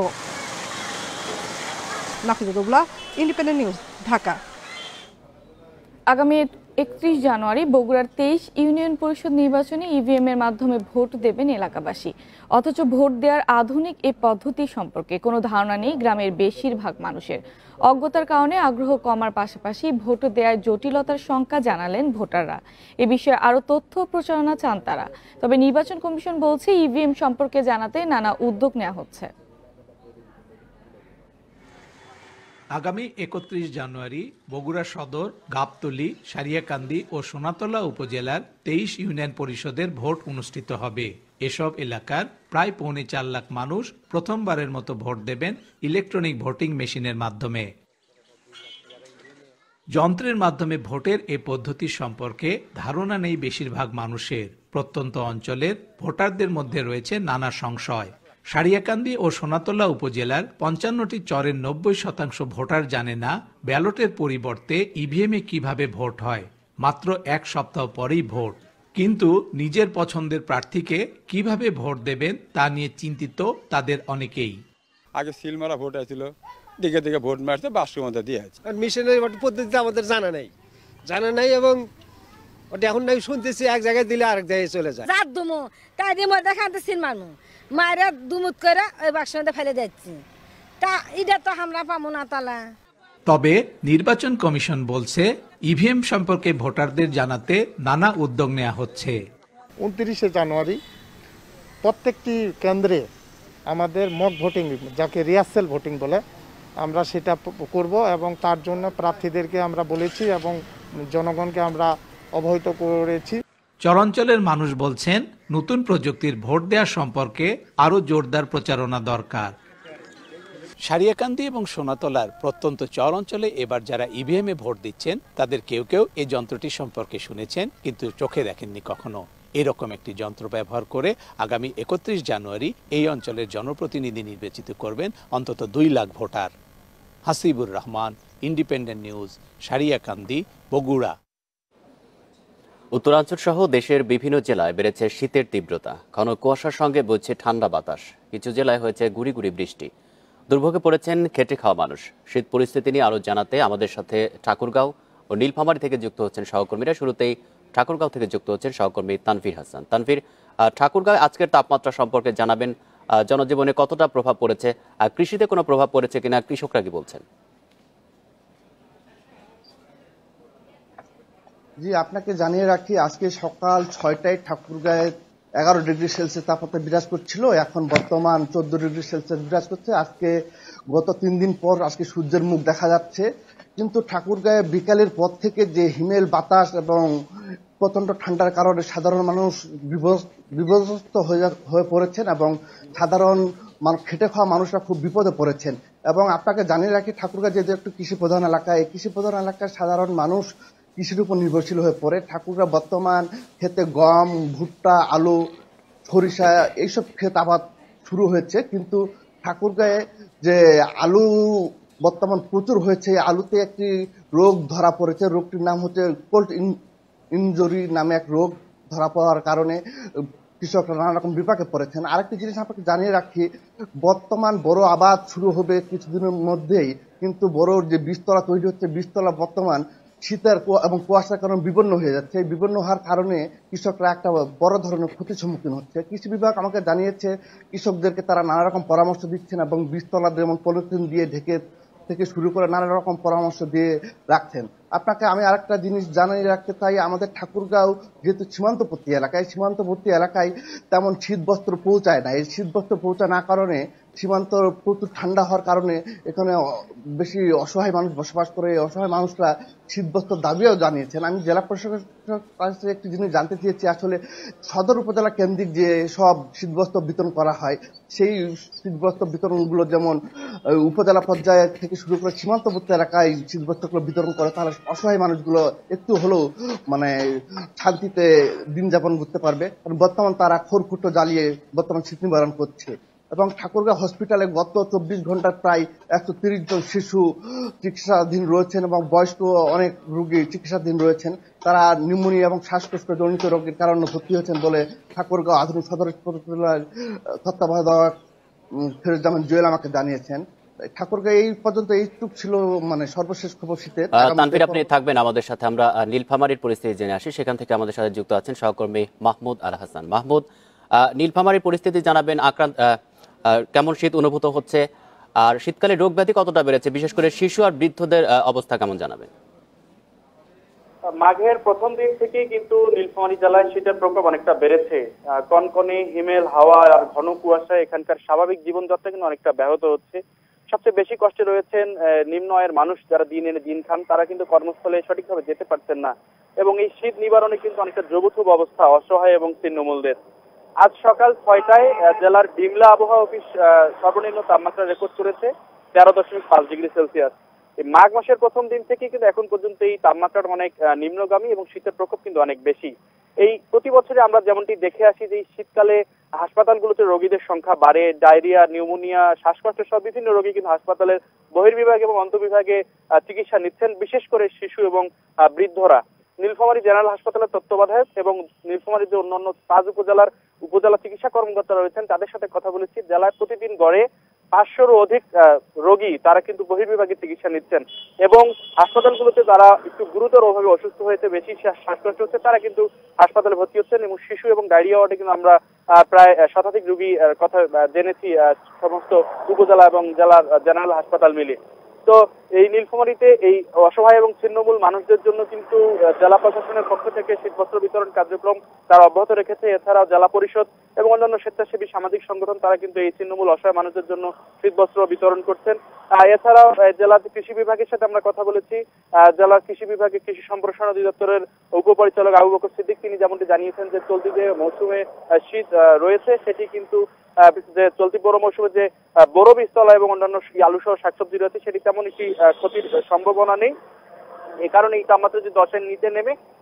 Nafizullah, Independent News, Dhaka. আগামী একত্রিশ জানুয়ারি বগুড়ার তেইশ ইউনিয়ন পরিষদ নির্বাচনে ইভিএম এর মাধ্যমে ভোট দেবেন এলাকাবাসী। অথচ ভোট দেওয়ার আধুনিক এই পদ্ধতি সম্পর্কে কোনো ধারণা নেই গ্রামের বেশিরভাগ মানুষের। অজ্ঞতার কারণে আগ্রহ কমার পাশাপাশি ভোট দেওয়ার জটিলতার শঙ্কা জানালেন ভোটাররা। এ বিষয়ে আরও তথ্য প্রচারণা চান তারা। তবে নির্বাচন কমিশন বলছে ইভিএম সম্পর্কে জানাতে নানা উদ্যোগ নেওয়া হচ্ছে। আগামী একত্রিশ জানুয়ারি বগুড়া সদর, গাবতলী, সারিয়াকান্দি ও সোনাতলা উপজেলার তেইশ ইউনিয়ন পরিষদের ভোট অনুষ্ঠিত হবে। এসব এলাকার প্রায় পৌনে চার লাখ মানুষ প্রথমবারের মতো ভোট দেবেন ইলেকট্রনিক ভোটিং মেশিনের মাধ্যমে। যন্ত্রের মাধ্যমে ভোটের এ পদ্ধতি সম্পর্কে ধারণা নেই বেশিরভাগ মানুষের। প্রত্যন্ত অঞ্চলের ভোটারদের মধ্যে রয়েছে নানা সংশয়। সারিয়াকান্দি ও সোনাতলা উপজেলার পঞ্চান্নটি চরের নব্বই শতাংশ ভোটার জানে না ব্যালটের পরিবর্তে ইভিএমে কিভাবে ভোট হয়। মাত্র এক সপ্তাহ পরেই ভোট, কিন্তু নিজের পছন্দের প্রার্থীকে কিভাবে ভোট দেবেন তা নিয়ে চিন্তিত তাদের অনেকেই। আগে সিল মারা ভোট আছিল, দিকে দিকে ভোট মারতে বাক্সের মধ্যে দিয়ে আছে। মিশনের পদ্ধতিতে আমাদের জানা নাই জানা নাই এবং ওটা এখন নাই শুনতেছি এক জায়গায় দিলে আরেক জায়গায় চলে যায়। রাত দুমো তাই দিয়ে মধ্যে খানতে সিল মারমু মায়েরা দুমুত করে ওই বাক্সের মধ্যে ফেলে যাচ্ছি, তা এটা তো আমরা পাবো না তালা। তবে নির্বাচন কমিশন বলছে ইভিএম সম্পর্কে ভোটারদের জানাতে নানা উদ্যোগ নেওয়া হচ্ছে। উনত্রিশে জানুয়ারি প্রত্যেকটি কেন্দ্রে আমাদের মক ভোটিং, যাকে রিহার্সেল ভোটিং বলে, আমরা সেটা করব এবং তার জন্য প্রার্থীদেরকে আমরা বলেছি এবং জনগণকে আমরা অবহিত করেছি। চরাঞ্চলের মানুষ বলছেন নতুন প্রযুক্তির ভোট দেওয়া সম্পর্কে আরো জোরদার প্রচারণা দরকার। সারিয়াকান্দি এবং সোনাতলার প্রত্যন্ত চর অঞ্চলে এবার যারা ইভিএম এ ভোট দিচ্ছেন তাদের কেউ কেউ এই যন্ত্রটি সম্পর্কে শুনেছেন কিন্তু চোখে দেখেননি কখনো। এরকম একটি যন্ত্র ব্যবহার করে আগামী একত্রিশ জানুয়ারি এই অঞ্চলের জনপ্রতিনিধি নির্বাচিত করবেন অন্তত দুই lakh voter. Hasibur Rahman, Independent News, Sariakandi, Bogura. উত্তরাঞ্চল সহ দেশের বিভিন্ন জেলায় বেড়েছে শীতের তীব্রতা। ঘন কুয়াশার সঙ্গে বইছে ঠান্ডা বাতাস। কিছু জেলায় হয়েছে গুড়ি গুড়ি বৃষ্টি। দুর্ভোগে পড়েছেন খেটে খাওয়া মানুষ। শীত পরিস্থিতি নিয়ে আরো জানাতে আমাদের সাথে ঠাকুরগাঁও ও নীলফামারী থেকে যুক্ত হচ্ছেন সহকর্মীরা। শুরুতেই ঠাকুরগাঁও থেকে যুক্ত হচ্ছেন সহকর্মী তানভীর হাসান। তানভীর, ঠাকুরগাঁও আজকের তাপমাত্রা সম্পর্কে জানাবেন, জনজীবনে কতটা প্রভাব পড়েছে, আর কৃষিতে কোনো প্রভাব পড়েছে কিনা, কৃষকরা কি বলছেন? জি, আপনাকে জানিয়ে রাখি, আজকে সকাল ছয়টায় ঠাকুরগাঁয়ে এগারো ডিগ্রি সেলসিয়াস তাপমাত্রা বিরাজ করছিল, এখন বর্তমান চোদ্দ ডিগ্রি সেলসিয়াস বিরাজ করছে। আজকে গত তিন দিন পর আজকে সূর্যের মুখ দেখা যাচ্ছে, কিন্তু ঠাকুরগাঁয়ে বিকালের পর থেকে যে হিমেল বাতাস এবং প্রচন্ড ঠান্ডার কারণে সাধারণ মানুষ বিপর্যস্ত হয়ে পড়েছেন এবং সাধারণ খেটে খাওয়া মানুষরা খুব বিপদে পড়েছেন। এবং আপনাকে জানিয়ে রাখি, ঠাকুরগাঁও যেহেতু একটু কৃষি প্রধান এলাকা, এই কৃষি প্রধান এলাকায় সাধারণ মানুষ কৃষির উপর নির্ভরশীল হয়ে পড়ে। ঠাকুরগাঁও বর্তমান ক্ষেতে গম, ভুট্টা, আলু, সরিষা এইসব ক্ষেত আবাদ শুরু হয়েছে, কিন্তু ঠাকুরগাঁয়ে যে আলু বর্তমান প্রচুর হয়েছে, আলুতে একটি রোগ ধরা পড়েছে। রোগটির নাম হচ্ছে কোল্ড ইনজুরি নামে এক রোগ ধরা পড়ার কারণে কৃষকরা নানা রকম বিপাকে পড়েছেন। আরেকটি জিনিস আপনাকে জানিয়ে রাখি, বর্তমান বড় আবাদ শুরু হবে কিছুদিনের মধ্যেই, কিন্তু বড় যে বীজতলা তৈরি হচ্ছে, বীজতলা বর্তমান শীতের এবং কুয়াশার কারণে বিপন্ন হয়ে যাচ্ছে। এই বিপন্ন হওয়ার কারণে কৃষকরা একটা বড় ধরনের ক্ষতির সম্মুখীন হচ্ছে। কৃষি বিভাগ আমাকে জানিয়েছে কৃষকদেরকে তারা নানা রকম পরামর্শ দিচ্ছেন এবং বীজতলা যেমন পলিথিন দিয়ে ঢেকে থেকে শুরু করে নানা রকম পরামর্শ দিয়ে রাখছেন। আপনাকে আমি আরেকটা জিনিস জানিয়ে রাখতে চাই, আমাদের ঠাকুরগাঁও যেহেতু সীমান্তবর্তী এলাকায়, সীমান্তবর্তী এলাকায় তেমন শীত বস্ত্র পৌঁছায় না। এই শীত বস্ত্র পৌঁছায় না কারণে সীমান্ত প্রচুর ঠান্ডা হওয়ার কারণে এখানে বেশি অসহায় মানুষ বসবাস করে। এই অসহায় মানুষরা শীতবস্ত্র দাবিও জানিয়েছেন। আমি জেলা প্রশাসকের কাছে একটি জিনিস জানতে চেয়েছি, আসলে সদর উপজেলা কেন্দ্রিক যে সব শীতবস্ত্র বিতরণ করা হয়, সেই শীতবস্ত্র বিতরণগুলো যেমন উপজেলা পর্যায়ে থেকে শুরু করে সীমান্তবর্তী এলাকায় শীতবস্ত্রগুলো বিতরণ করে, তাহলে অসহায় মানুষগুলো একটু হলেও মানে শান্তিতে দিন যাপন করতে পারবে। কারণ বর্তমান তারা খড়কুটো জ্বালিয়ে বর্তমান শীত নিবারণ করছে। এবং ঠাকুরগাঁও হসপিটালে গত চব্বিশ ঘন্টায় প্রায় একশো তিরিশ জন শিশু চিকিৎসাধীন রয়েছেন এবং বয়স্ক অনেক রোগী চিকিৎসাধীন রয়েছেন। তারা নিউমোনিয়া এবং শ্বাসকষ্ট জনিত রোগের কারণে ভর্তি হয়েছেন বলে ঠাকুরগাঁও আধুনিক সদর হাসপাতালের তত্ত্বাবধায়ক ফেরুজ্জামান জুয়েল আমাকে জানিয়েছেন। ঠাকুরগাঁও এই পর্যন্ত এইটুক ছিল মানে সর্বশেষ খবর শীতের। তানভীর, আপনি থাকবেন আমাদের সাথে, আমরা নীলফামারীর পরিস্থিতি জেনে আসি। সেখান থেকে আমাদের সাথে যুক্ত আছেন সহকর্মী মাহমুদ আল হাসান। মাহমুদ, নীলফামারীর পরিস্থিতি জানাবেন, আক্রান্ত কেমন শীত অনুভূত হচ্ছে, আর শীতকালে রোগ ব্যাধি কতটা বেড়েছে, বিশেষ করে শিশু আর বৃদ্ধদের অবস্থা কেমন জানাবেন? মাঘের প্রথম দিন থেকেই কিন্তু নীলফামারী জেলায় শীতের প্রকোপ অনেকটা বেড়েছে। কনকনে হিমেল হাওয়া আর ঘন কুয়াশা এখানকার স্বাভাবিক জীবনযাত্রা কিন্তু অনেকটা ব্যাহত হচ্ছে। সবচেয়ে বেশি কষ্টে রয়েছেন নিম্ন আয়ের মানুষ, যারা দিন এনে দিন খান, তারা কিন্তু কর্মস্থলে সঠিকভাবে যেতে পারছেন না। এবং এই শীত নিবারণে কিন্তু অনেকটা দ্রবথুব অবস্থা অসহায় এবং ছিন্নমূলদের। আজ সকাল ছয়টায় জেলার ডিমলা আবহাওয়া অফিস সর্বনিম্ন তাপমাত্রা রেকর্ড করেছে তেরো দশমিক পাঁচ ডিগ্রি সেলসিয়াস। এই মাঘ মাসের প্রথম দিন থেকে কিন্তু এখন পর্যন্ত এই তাপমাত্রাটা অনেক নিম্নগামী এবং শীতের প্রকোপ কিন্তু অনেক বেশি। এই প্রতি বছরে আমরা যেমনটি দেখে আসি যে শীতকালে হাসপাতালগুলোতে রোগীদের সংখ্যা বাড়ে, ডায়রিয়া, নিউমোনিয়া, শ্বাসকষ্ট সহ বিভিন্ন রোগী কিন্তু হাসপাতালের বহির্বিভাগ এবং অন্তর্বিভাগে চিকিৎসা নিচ্ছেন, বিশেষ করে শিশু এবং বৃদ্ধরা। নীলফামারী জেনারেল হাসপাতালের তত্ত্বাবধায়ক এবং নীলফামারীর যে অন্যান্য পাঁচ উপজেলার উপজেলা চিকিৎসা কর্মকর্তারা রয়েছেন তাদের সাথে কথা বলেছি। জেলায় প্রতিদিন গড়ে পাঁচশোরও অধিক রোগী তারা কিন্তু বহির্বিভাগে চিকিৎসা নিচ্ছেন এবং হাসপাতালগুলোতে যারা একটু গুরুতর ভাবে অসুস্থ হয়েছে, বেশি শ্বাসকষ্ট হচ্ছে, তারা কিন্তু হাসপাতালে ভর্তি হচ্ছেন। এবং শিশু এবং ডায়রিয়া ওয়ার্ডে কিন্তু আমরা প্রায় শতাধিক রোগী কথা জেনেছি সমস্ত উপজেলা এবং জেলার জেনারেল হাসপাতাল মিলে। তো এই নীলফামারীতে এই অসহায় এবং ছিন্নমূল মানুষদের জন্য কিন্তু জেলা প্রশাসনের পক্ষ থেকে শীতবস্ত্র বিতরণ কার্যক্রম তারা অব্যাহত রেখেছে। এছাড়াও জেলা পরিষদ এবং অন্যান্য স্বেচ্ছাসেবী সামাজিক সংগঠন তারা কিন্তু এই ছিন্নমূল অসহায় মানুষদের জন্য শীতবস্ত্র বিতরণ করছেন। এছাড়াও জেলার কৃষি বিভাগের সাথে আমরা কথা বলেছি। জেলার কৃষি বিভাগে কৃষি সম্প্রসারণ অধিদপ্তরের উপপরিচালক আবু বকর সিদ্দিক তিনি যেমনটি জানিয়েছেন যে চলতি যে মৌসুমে শীত রয়েছে সেটি কিন্তু যে চলতি বড় মৌসুমে যে বড় বীজতলা এবং অন্যান্য আলু সহ শাকসবজি রয়েছে সেটি তেমন একটি ক্ষতির সম্ভাবনা নেই। এই কারণে এই তাপমাত্রা যদি দশের নিচে নেমে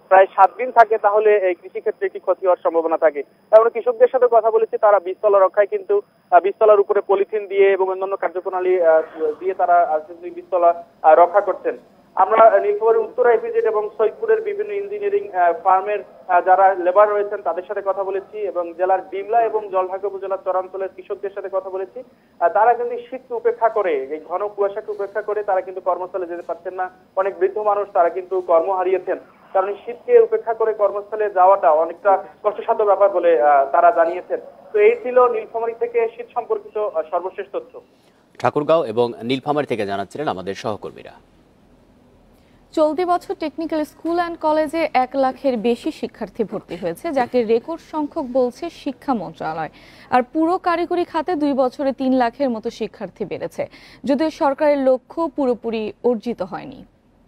প্রায় সাত দিন থাকে তাহলে এই কৃষিক্ষেত্রে একটি ক্ষতি হওয়ার সম্ভাবনা থাকে। আমরা কৃষকদের সাথে কথা বলেছি, তারা বীজতলা রক্ষায় কিন্তু বীজতলার উপরে পলিথিন দিয়ে এবং অন্যান্য কার্যপ্রণালী দিয়ে তারা বীজতলা রক্ষা করছেন। আমরা নীলফামারীর উত্তরা এপিজেড এবং সৈয়দপুরের বিভিন্ন ইঞ্জিনিয়ারিং ফার্মের যারা লেবার রয়েছেন তাদের সাথে কথা বলেছি এবং জেলার ডিমলা এবং জলঢাকা উপজেলার চরাঞ্চলের কৃষকদের সাথে কথা বলেছি। তারা কিন্তু শীতকে উপেক্ষা করে, এই ঘন কুয়াশাকে উপেক্ষা করে তারা কিন্তু কর্মস্থলে যেতে পারছেন না। অনেক বৃদ্ধ মানুষ তারা কিন্তু কর্ম হারিয়েছেন, কারণ শীতকে উপেক্ষা করে কর্মস্থলে যাওয়াটা অনেকটা কষ্টসাধ্য ব্যাপার বলে তারা জানিয়েছেন। তো এই ছিল নীলফামারী থেকে শীত সম্পর্কিত সর্বশেষ তথ্য। ঠাকুরগাঁও এবং নীলফামারী থেকে জানাচ্ছিলেন আমাদের সহকর্মীরা। চলতি বছর টেকনিক্যাল স্কুল অ্যান্ড কলেজে এক লাখের বেশি শিক্ষার্থী ভর্তি হয়েছে, যাকে রেকর্ড সংখ্যক বলছে শিক্ষা মন্ত্রণালয়। আর পুরো কারিগরি খাতে দুই বছরে তিন লাখের মতো শিক্ষার্থী বেড়েছে, যদিও সরকারের লক্ষ্য পুরোপুরি অর্জিত হয়নি।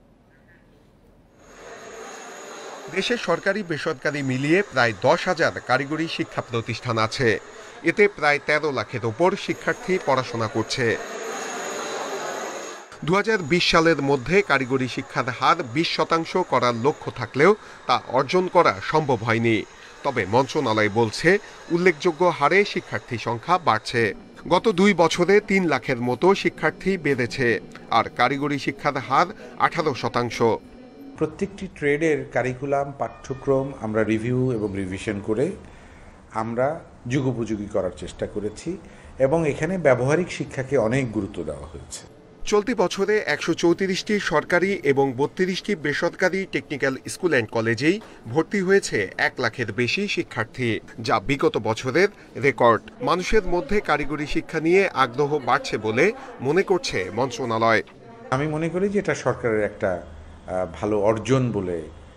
দেশে সরকারি বেসরকারি মিলিয়ে প্রায় দশ হাজার কারিগরি শিক্ষা প্রতিষ্ঠান আছে। এতে প্রায় তেরো লাখের ওপর শিক্ষার্থী পড়াশোনা করছে। দু হাজার বিশ সালের মধ্যে কারিগরি শিক্ষার হার বিশ শতাংশ করার লক্ষ্য থাকলেও তা অর্জন করা সম্ভব হয়নি। তবে মন্ত্রণালয় বলছে উল্লেখযোগ্য হারে শিক্ষার্থী সংখ্যা বাড়ছে। গত দুই বছরে তিন লাখের মতো শিক্ষার্থী বেড়েছে, আর কারিগরি শিক্ষার হার আঠারো শতাংশ। প্রত্যেকটি ট্রেডের কারিকুলাম পাঠ্যক্রম আমরা রিভিউ এবং রিভিশন করে আমরা যুগোপযোগী করার চেষ্টা করেছি এবং এখানে ব্যবহারিক শিক্ষাকে অনেক গুরুত্ব দেওয়া হয়েছে। চলতি বছরে একশো চৌত্রিশটি সরকারি এবং বত্রিশটি বেসরকারি টেকনিক্যাল স্কুল অ্যান্ড কলেজেই ভর্তি হয়েছে এক লাখের বেশি শিক্ষার্থী, যা বিগত বছরের রেকর্ড। মানুষের মধ্যে কারিগরি শিক্ষা নিয়ে আগ্রহ বাড়ছে বলে মনে করছে মন্ত্রণালয়। আমি মনে করি যে এটা সরকারের একটা ভালো অর্জন বলে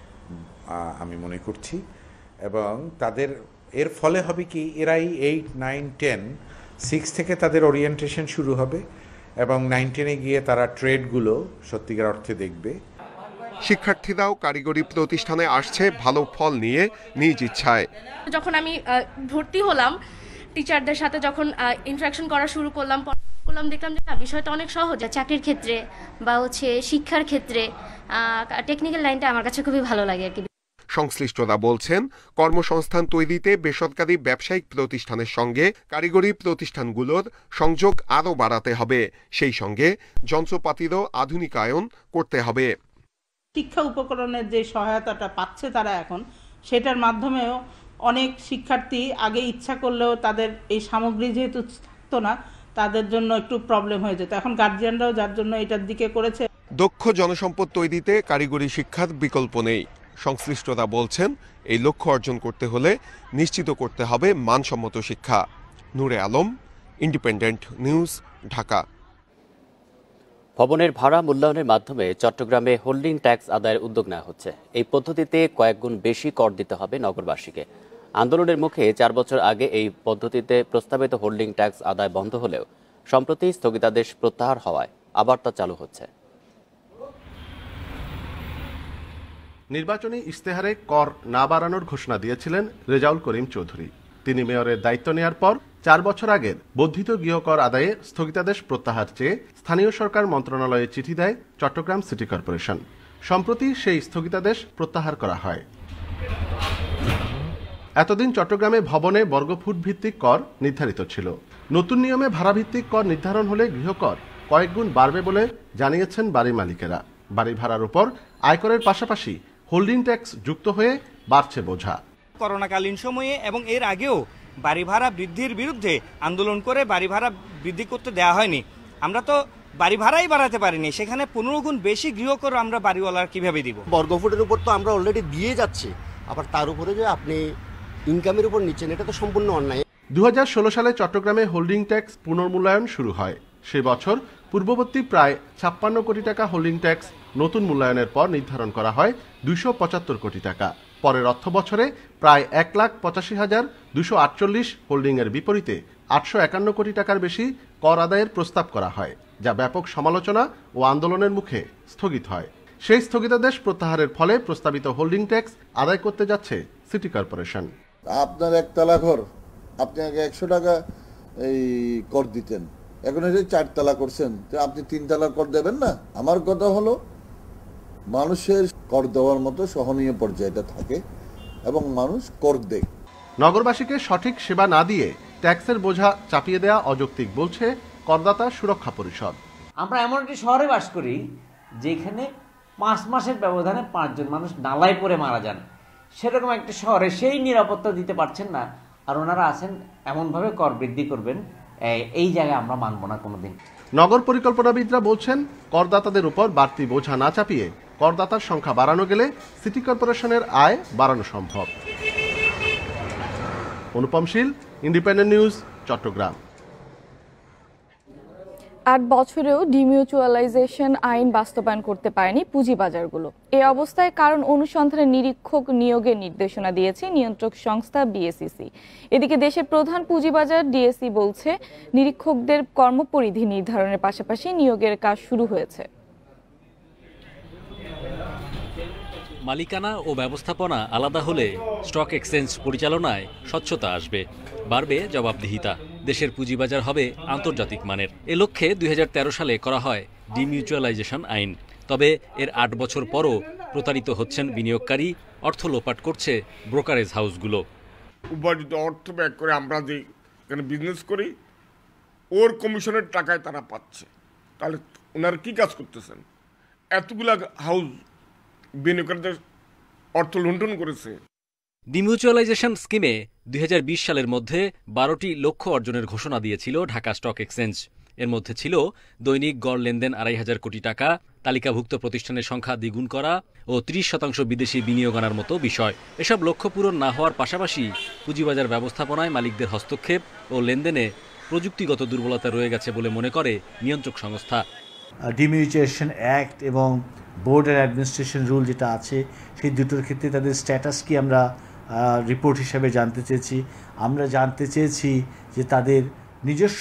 আমি মনে করছি এবং তাদের এর ফলে হবে কি, এরাই এইট নাইন টেন সিক্স থেকে তাদের ওরিয়েন্টেশন শুরু হবে এবং নাইন টেনে গিয়ে তারা ট্রেডগুলো সত্যিকার অর্থে দেখবে। শিক্ষার্থীরাও কারিগরি প্রতিষ্ঠানে আসছে ভালো ফল নিয়ে নিজ ইচ্ছায়। যখন আমি ভর্তি হলাম, টিচারদের সাথে যখন ইন্টারাকশন করা শুরু করলাম করলাম দেখলাম যে বিষয়টা অনেক সহজ। চাকরির ক্ষেত্রে বা হচ্ছে শিক্ষার ক্ষেত্রে টেকনিক্যাল লাইনটা আমার কাছে খুবই ভালো লাগে আর কি। সংশ্লিষ্টরা বলছেন, কর্মসংস্থান তৈরিতে বেসরকারি ব্যবসায়িক প্রতিষ্ঠানের সঙ্গে কারিগরি প্রতিষ্ঠানগুলোর সংযোগ আরও বাড়াতে হবে, সেই সঙ্গে যন্ত্রপাতিরও আধুনিকায়ন করতে হবে। শিক্ষা উপকরণের যে সহায়তাটা পাচ্ছে তারা এখন, সেটার মাধ্যমেও অনেক শিক্ষার্থী আগে ইচ্ছা করলেও তাদের এই সামগ্রী যেহেতু থাকতো না, তাদের জন্য একটু প্রবলেম হয়ে যেত। এখন গার্জিয়ানরাও যার জন্য এটার দিকে করেছে। দক্ষ জনসম্পদ তৈরিতে কারিগরি শিক্ষার বিকল্প নেই। সংশ্লিষ্টরা বলছেন, এই লক্ষ্য অর্জন করতে হলে নিশ্চিত করতে হবে মানসম্মত শিক্ষা। Nure Alam, Independent News, Dhaka. ভবনের ভাড়া মূল্যায়নের মাধ্যমে চট্টগ্রামে হোল্ডিং ট্যাক্স আদায়ের উদ্যোগ নেওয়া হচ্ছে। এই পদ্ধতিতে কয়েক গুণ বেশি কর দিতে হবে নগরবাসীকে। আন্দোলনের মুখে চার বছর আগে এই পদ্ধতিতে প্রস্তাবিত হোল্ডিং ট্যাক্স আদায় বন্ধ হলেও সম্প্রতি স্থগিতাদেশ প্রত্যাহার হওয়ায় আবার তা চালু হচ্ছে। নির্বাচনী ইশতেহারে কর না বাড়ানোর ঘোষণা দিয়েছিলেন রেজাউল করিম চৌধুরী। তিনি মেয়রের দায়িত্ব নেওয়ার পর চার বছর আগের বর্ধিত গৃহকর আদায়ে স্থগিতাদেশ প্রত্যাহার চেয়ে স্থানীয় সরকার মন্ত্রণালয়ে চিঠি দেয় চট্টগ্রাম সিটি কর্পোরেশন। সম্প্রতি সেই স্থগিতাদেশ প্রত্যাহার করা হয়। এতদিন চট্টগ্রামে ভবনে বর্গফুট ভিত্তিক কর নির্ধারিত ছিল। নতুন নিয়মে ভাড়াভিত্তিক কর নির্ধারণ হলে গৃহকর কয়েক গুণ বাড়বে বলে জানিয়েছেন বাড়ি মালিকেরা। বাড়ি ভাড়ার উপর আয়করের পাশাপাশি হোল্ডিং ট্যাক্স যুক্ত হয়ে বাড়ছে বোঝা। করোনাকালীন সময়ে এবং এর আগেও বাড়ি ভাড়া বৃদ্ধির বিরুদ্ধে আন্দোলন করে বাড়ি ভাড়া বৃদ্ধি করতে দেওয়া হয়নি। আমরা তো বাড়ি ভাড়াই বাড়াতে পারিনি, সেখানে পনেরো গুণ বেশি গৃহকর আমরা বাড়িওয়ালার কিভাবে দিব? বর্গফুটের উপর তো আমরা অলরেডি দিয়ে যাচ্ছি, আবার তার উপরে যে আপনি ইনকামের উপর নিচ্ছেন, এটা তো সম্পূর্ণ অন্যায়। দু হাজার ষোলো সালে চট্টগ্রামে হোল্ডিং ট্যাক্স পুনর্মূল্যায়ন শুরু হয়। সে বছর পূর্ববর্তী প্রায় ছাপ্পান্ন কোটি টাকা হোল্ডিং ট্যাক্স নতুন মূল্যায়নের পর নির্ধারণ করা হয় দুইশো পঁচাত্তর কোটি টাকা। পরের অর্থ বছরে প্রায় এক লাখ পঁচাশি হাজার দুশো আটচল্লিশ হোল্ডিংয়ের বিপরীতে আটশো একান্ন কোটি টাকার বেশি কর আদায়ের প্রস্তাব করা হয়, যা ব্যাপক সমালোচনা ও আন্দোলনের মুখে স্থগিত হয়। সেই স্থগিতাদেশ প্রত্যাহারের ফলে প্রস্তাবিত হোল্ডিং ট্যাক্স আদায় করতে যাচ্ছে সিটি কর্পোরেশন। আপনার একতলা ঘর আপনি আগে একশো টাকা এই কর দিতেন, এখন এসে চারতলা করছেন, তো আপনি তিনতলা কর দেবেন না? আমার কথা হলো মানুষের কর দেওয়ার মতো সহনীয় পর্যায়টা থাকে এবং মানুষ কর দেয়। নগরবাসীকে সঠিক সেবা না দিয়ে ট্যাক্সের বোঝা চাপিয়ে দেওয়া অযৌক্তিক বলছে করদাতা সুরক্ষা পরিষদ। আমরা এমন একটি শহরে বাস করি যেখানে পাঁচ মাসের ব্যবধানে পাঁচজন মানুষ নালায় পড়ে মারা যান। সেরকম একটা শহরে সেই নিরাপত্তা দিতে পারছেন না, আর ওনারা আছেন এমনভাবে কর বৃদ্ধি করবেন, এই জায়গায় আমরা মানব না কোনোদিন। নগর পরিকল্পনাবিদরা বলছেন করদাতাদের উপর বাড়তি বোঝা না চাপিয়ে করদাতার সংখ্যা বাড়ানো গেলে সিটি কর্পোরেশনের আয় বাড়ানো সম্ভব। Anupam Shil, Independent News, Chattogram. আট বছরেও ডিমিউচুয়ালাইজেশন আইন বাস্তবায়ন করতে পারেনি পুঁজিবাজারগুলো। এই অবস্থায় কারণ অনুসন্ধানে নিরীক্ষক নিয়োগের নির্দেশনা দিয়েছে নিয়ন্ত্রক সংস্থা বিএসইসি। এদিকে দেশের প্রধান পুঁজিবাজার ডিএসই বলছে নিরীক্ষকদের কর্মপরিধি নির্ধারণের পাশাপাশি নিয়োগের কাজ শুরু হয়েছে। মালিকানা ও ব্যবস্থাপনা আলাদা হলে স্টক এক্সচেঞ্জ পরিচালনায় স্বচ্ছতা আসবে, বাড়বে জবাবদিহিতা, দেশের পুঁজিবাজার হবে আন্তর্জাতিক মানের। এ লক্ষ্যে দুই হাজার তেরো সালে করা হয় ডিমিউচুয়ালাইজেশন আইন। তবে এর আট বছর পরও প্রতারিত হচ্ছেন বিনিয়োগকারী, অর্থ লোপাট করছে ব্রোকারেজ হাউসগুলো। উপার্জিত অর্থ ব্যয় করে আমরা যে এখানে বিজনেস করি, ওর কমিশনের টাকায় তারা পাচ্ছে। তাহলে ওনারা কি কাজ করতেছেন? এতগুলা হাউস বিনিয়োগকারীদের অর্থ লুণ্ঠন করেছে। ডিমিউচুয়ালাইজেশন স্কিমে দুই হাজার বিশ সালের মধ্যে বারোটি লক্ষ্য অর্জনের ঘোষণা দিয়েছিল ঢাকা স্টক এক্সচেঞ্জ। এর মধ্যে ছিল দৈনিক গড় লেনদেন আড়াই হাজার কোটি টাকা, তালিকাভুক্ত প্রতিষ্ঠানের সংখ্যা দ্বিগুণ করা ও ত্রিশ শতাংশ বিদেশি বিনিয়োগ আনার মতো বিষয়। এসব লক্ষ্য পূরণ না হওয়ার পাশাপাশি পুঁজিবাজার ব্যবস্থাপনায় মালিকদের হস্তক্ষেপ ও লেনদেনে প্রযুক্তিগত দুর্বলতা রয়ে গেছে বলে মনে করে নিয়ন্ত্রক সংস্থা। ডিমিউচুয়েশন অ্যাক্ট এবং বোর্ড অ্যান্ড অ্যাডমিনিস্ট্রেশন রুল যেটা আছে, সেই দুটোর ক্ষেত্রে তাদের স্ট্যাটাস কি আমরা রিপোর্ট হিসাবে জানতে চেয়েছি। আমরা জানতে চেয়েছি যে তাদের নিজস্ব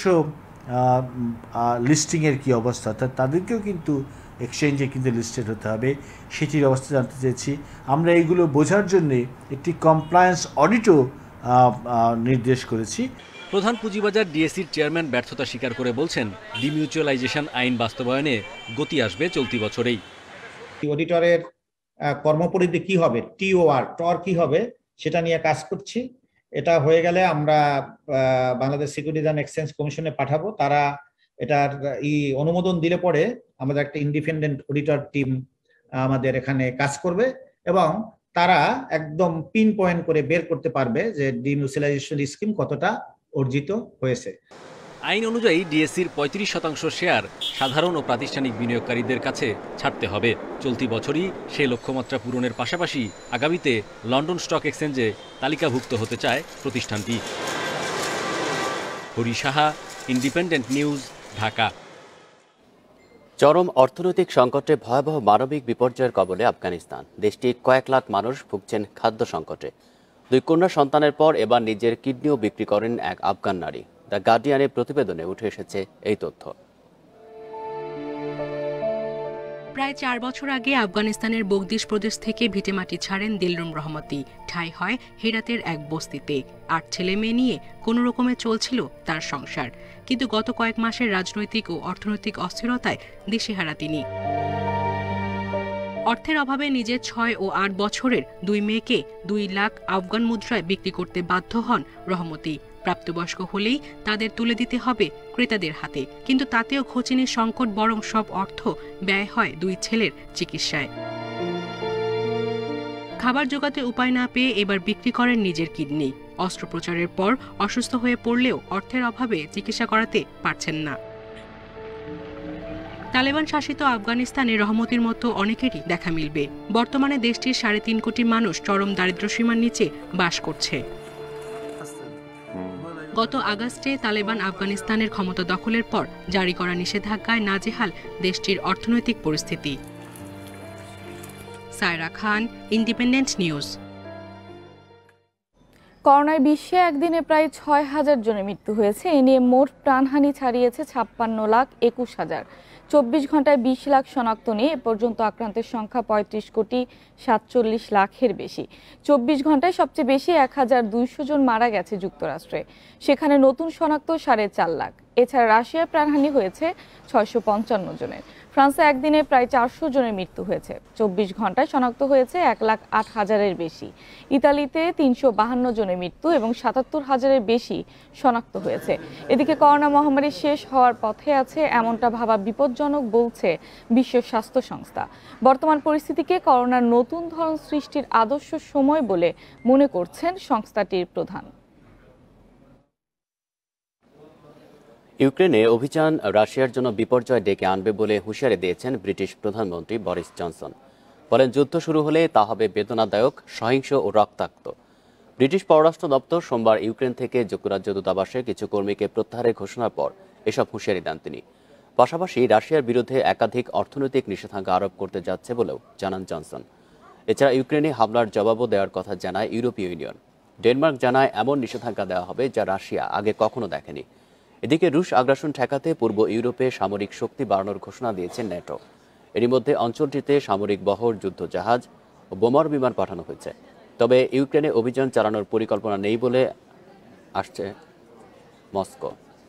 লিস্টিংয়ের কি অবস্থা, অর্থাৎ তাদেরকেও কিন্তু এক্সচেঞ্জে কিন্তু লিস্টেড হতে হবে, সেটির অবস্থা জানতে চেয়েছি। আমরা এইগুলো বোঝার জন্যে একটি কমপ্লায়েন্স অডিটও নির্দেশ করেছি। প্রধান পুঁজিবাজার ডিএসির চেয়ারম্যান ব্যর্থতা স্বীকার করে বলছেন, ডিমিউচুয়ালাইজেশন আইন বাস্তবায়নে গতি আসবে চলতি বছরেই। অডিটরের কর্মপরিধি কি হবে, টিওআর টর কি হবে, সেটা নিয়ে কাজ করছি। এটা হয়ে গেলে আমরা বাংলাদেশ সিকিউরিটিজ অ্যান্ড এক্সচেঞ্জ কমিশনে পাঠাবো। তারা এটার ই অনুমোদন দিলে পরে আমাদের একটা ইন্ডিপেন্ডেন্ট অডিটর টিম আমাদের এখানে কাজ করবে এবং তারা একদম পিন পয়েন্ট করে বের করতে পারবে যে ডিমিউচুয়ালাইজেশন স্কিম কতটা অর্জিত হয়েছে। আইন অনুযায়ী ডিএসসির পঁয়ত্রিশ শতাংশ শেয়ার সাধারণ ও প্রাতিষ্ঠানিক বিনিয়োগকারীদের কাছে ছাড়তে হবে। চলতি বছরই সে লক্ষ্যমাত্রা পূরণের পাশাপাশি আগামীতে লন্ডন স্টক এক্সচেঞ্জে তালিকাভুক্ত হতে চায় প্রতিষ্ঠানটি। Hari Saha, Independent News, Dhaka. চরম অর্থনৈতিক সংকটে ভয়াবহ মানবিক বিপর্যয়ের কবলে আফগানিস্তান। দেশটির কয়েক লাখ মানুষ ভুগছেন খাদ্য সংকটে। দুই কন্যা সন্তানের পর এবার নিজের কিডনিও বিক্রি করেন এক আফগান নারী। দ্য গার্ডিয়ানের প্রতিবেদনে উঠে এসেছে এই তথ্য। প্রায় চার বছর আগে আফগানিস্তানের বগদিশ প্রদেশ থেকে ভিটেমাটি ছাড়েন দিলরুম রহমতি। ঠাঁই হয় হেরাতের এক বস্তিতে। আট ছেলে মেয়ে নিয়ে কোনো রকমে চলছিল তার সংসার, কিন্তু গত কয়েক মাসের রাজনৈতিক ও অর্থনৈতিক অস্থিরতায় দিশেহারা তিনি। অর্থের অভাবে নিজের ছয় ও আট বছরের দুই মেয়েকে দুই লাখ আফগান মুদ্রায় বিক্রি করতে বাধ্য হন রহমতি। প্রাপ্তবয়স্ক হলেই তাদের তুলে দিতে হবে ক্রেতাদের হাতে, কিন্তু তাতেও ঘোচেনি সংকট, বরং সব অর্থ ব্যয় হয় দুই ছেলের চিকিৎসায়। খাবার জোগাতে উপায় না পেয়ে এবার বিক্রি করেন নিজের কিডনি। অস্ত্রোপচারের পর অসুস্থ হয়ে পড়লেও অর্থের অভাবে চিকিৎসা করাতে পারছেন না। তালেবান শাসিত আফগানিস্তানে রহমতির মতো অনেকেরই দেখা মিলবে। বর্তমানে দেশটির সাড়ে তিন কোটি মানুষ চরম দারিদ্র্যসীমার নিচে বাস করছে। গত আগস্টে তালেবান আফগানিস্তানের ক্ষমতা দখলের পর জারি করা নিষেধাজ্ঞায় নাজেহাল দেশটির অর্থনৈতিক পরিস্থিতি। Saira Khan, Independent News. করোনায় বিশ্বে একদিনে প্রায় ছয় হাজার জনের মৃত্যু হয়েছে। এ নিয়ে মোট প্রাণহানি ছাড়িয়েছে ছাপ্পান্ন লাখ একুশ হাজার। চব্বিশ ঘন্টায় বিশ লাখ শনাক্ত নিয়ে এ পর্যন্ত আক্রান্তের সংখ্যা পঁয়ত্রিশ কোটি সাতচল্লিশ লাখের বেশি। চব্বিশ ঘন্টায় সবচেয়ে বেশি এক হাজার দুইশো জন মারা গেছে যুক্তরাষ্ট্রে, সেখানে নতুন শনাক্ত সাড়ে চার লাখ। এছাড়া রাশিয়ায় প্রাণহানি হয়েছে ছয়শো পঞ্চান্ন জনের। ফ্রান্সে একদিনে প্রায় চারশো জনের মৃত্যু হয়েছে। চব্বিশ ঘন্টায় শনাক্ত হয়েছে এক লাখ আট হাজারের বেশি। ইতালিতে তিনশো বাহান্ন জনের মৃত্যু এবং সাতাত্তর হাজারের বেশি শনাক্ত হয়েছে। এদিকে করোনা মহামারী শেষ হওয়ার পথে আছে এমনটা ভাবা বিপজ্জনক বলছে বিশ্ব স্বাস্থ্য সংস্থা। বর্তমান পরিস্থিতিকে করোনার নতুন ধরন সৃষ্টির আদর্শ সময় বলে মনে করছেন সংস্থাটির প্রধান। ইউক্রেনে অভিযান রাশিয়ার জন্য বিপর্যয় ডেকে আনবে বলে হুঁশিয়ারি দিয়েছেন ব্রিটিশ প্রধানমন্ত্রী বরিস জনসন। বলেন, যুদ্ধ শুরু হলে তা হবে বেদনাদায়ক, সহিংস ও রক্তাক্ত। ব্রিটিশ পররাষ্ট্র দপ্তর সোমবার ইউক্রেন থেকে যুক্তরাজ্য দূতাবাসের কিছু কর্মীকে প্রত্যাহারের ঘোষণার পর এসব হুঁশিয়ারি দেন তিনি। পাশাপাশি রাশিয়ার বিরুদ্ধে একাধিক অর্থনৈতিক নিষেধাজ্ঞা আরোপ করতে যাচ্ছে বলেও জানান জনসন। এছাড়া ইউক্রেনে হামলার জবাবও দেওয়ার কথা জানায় ইউরোপীয় ইউনিয়ন। ডেনমার্ক জানায় এমন নিষেধাজ্ঞা দেওয়া হবে যা রাশিয়া আগে কখনো দেখেনি। এদিকে রুশ আগ্রাসন ঠেকাতে পূর্ব ইউরোপে সামরিক শক্তি বাড়ানোর ঘোষণা দিয়েছে ন্যাটো। এরই মধ্যে অঞ্চলটিতে সামরিক বহর, যুদ্ধজাহাজ ও বোমার বিমান পাঠানো হয়েছে। তবে ইউক্রেনে অভিযান চালানোর পরিকল্পনা নেই বলে আসছে মস্কো।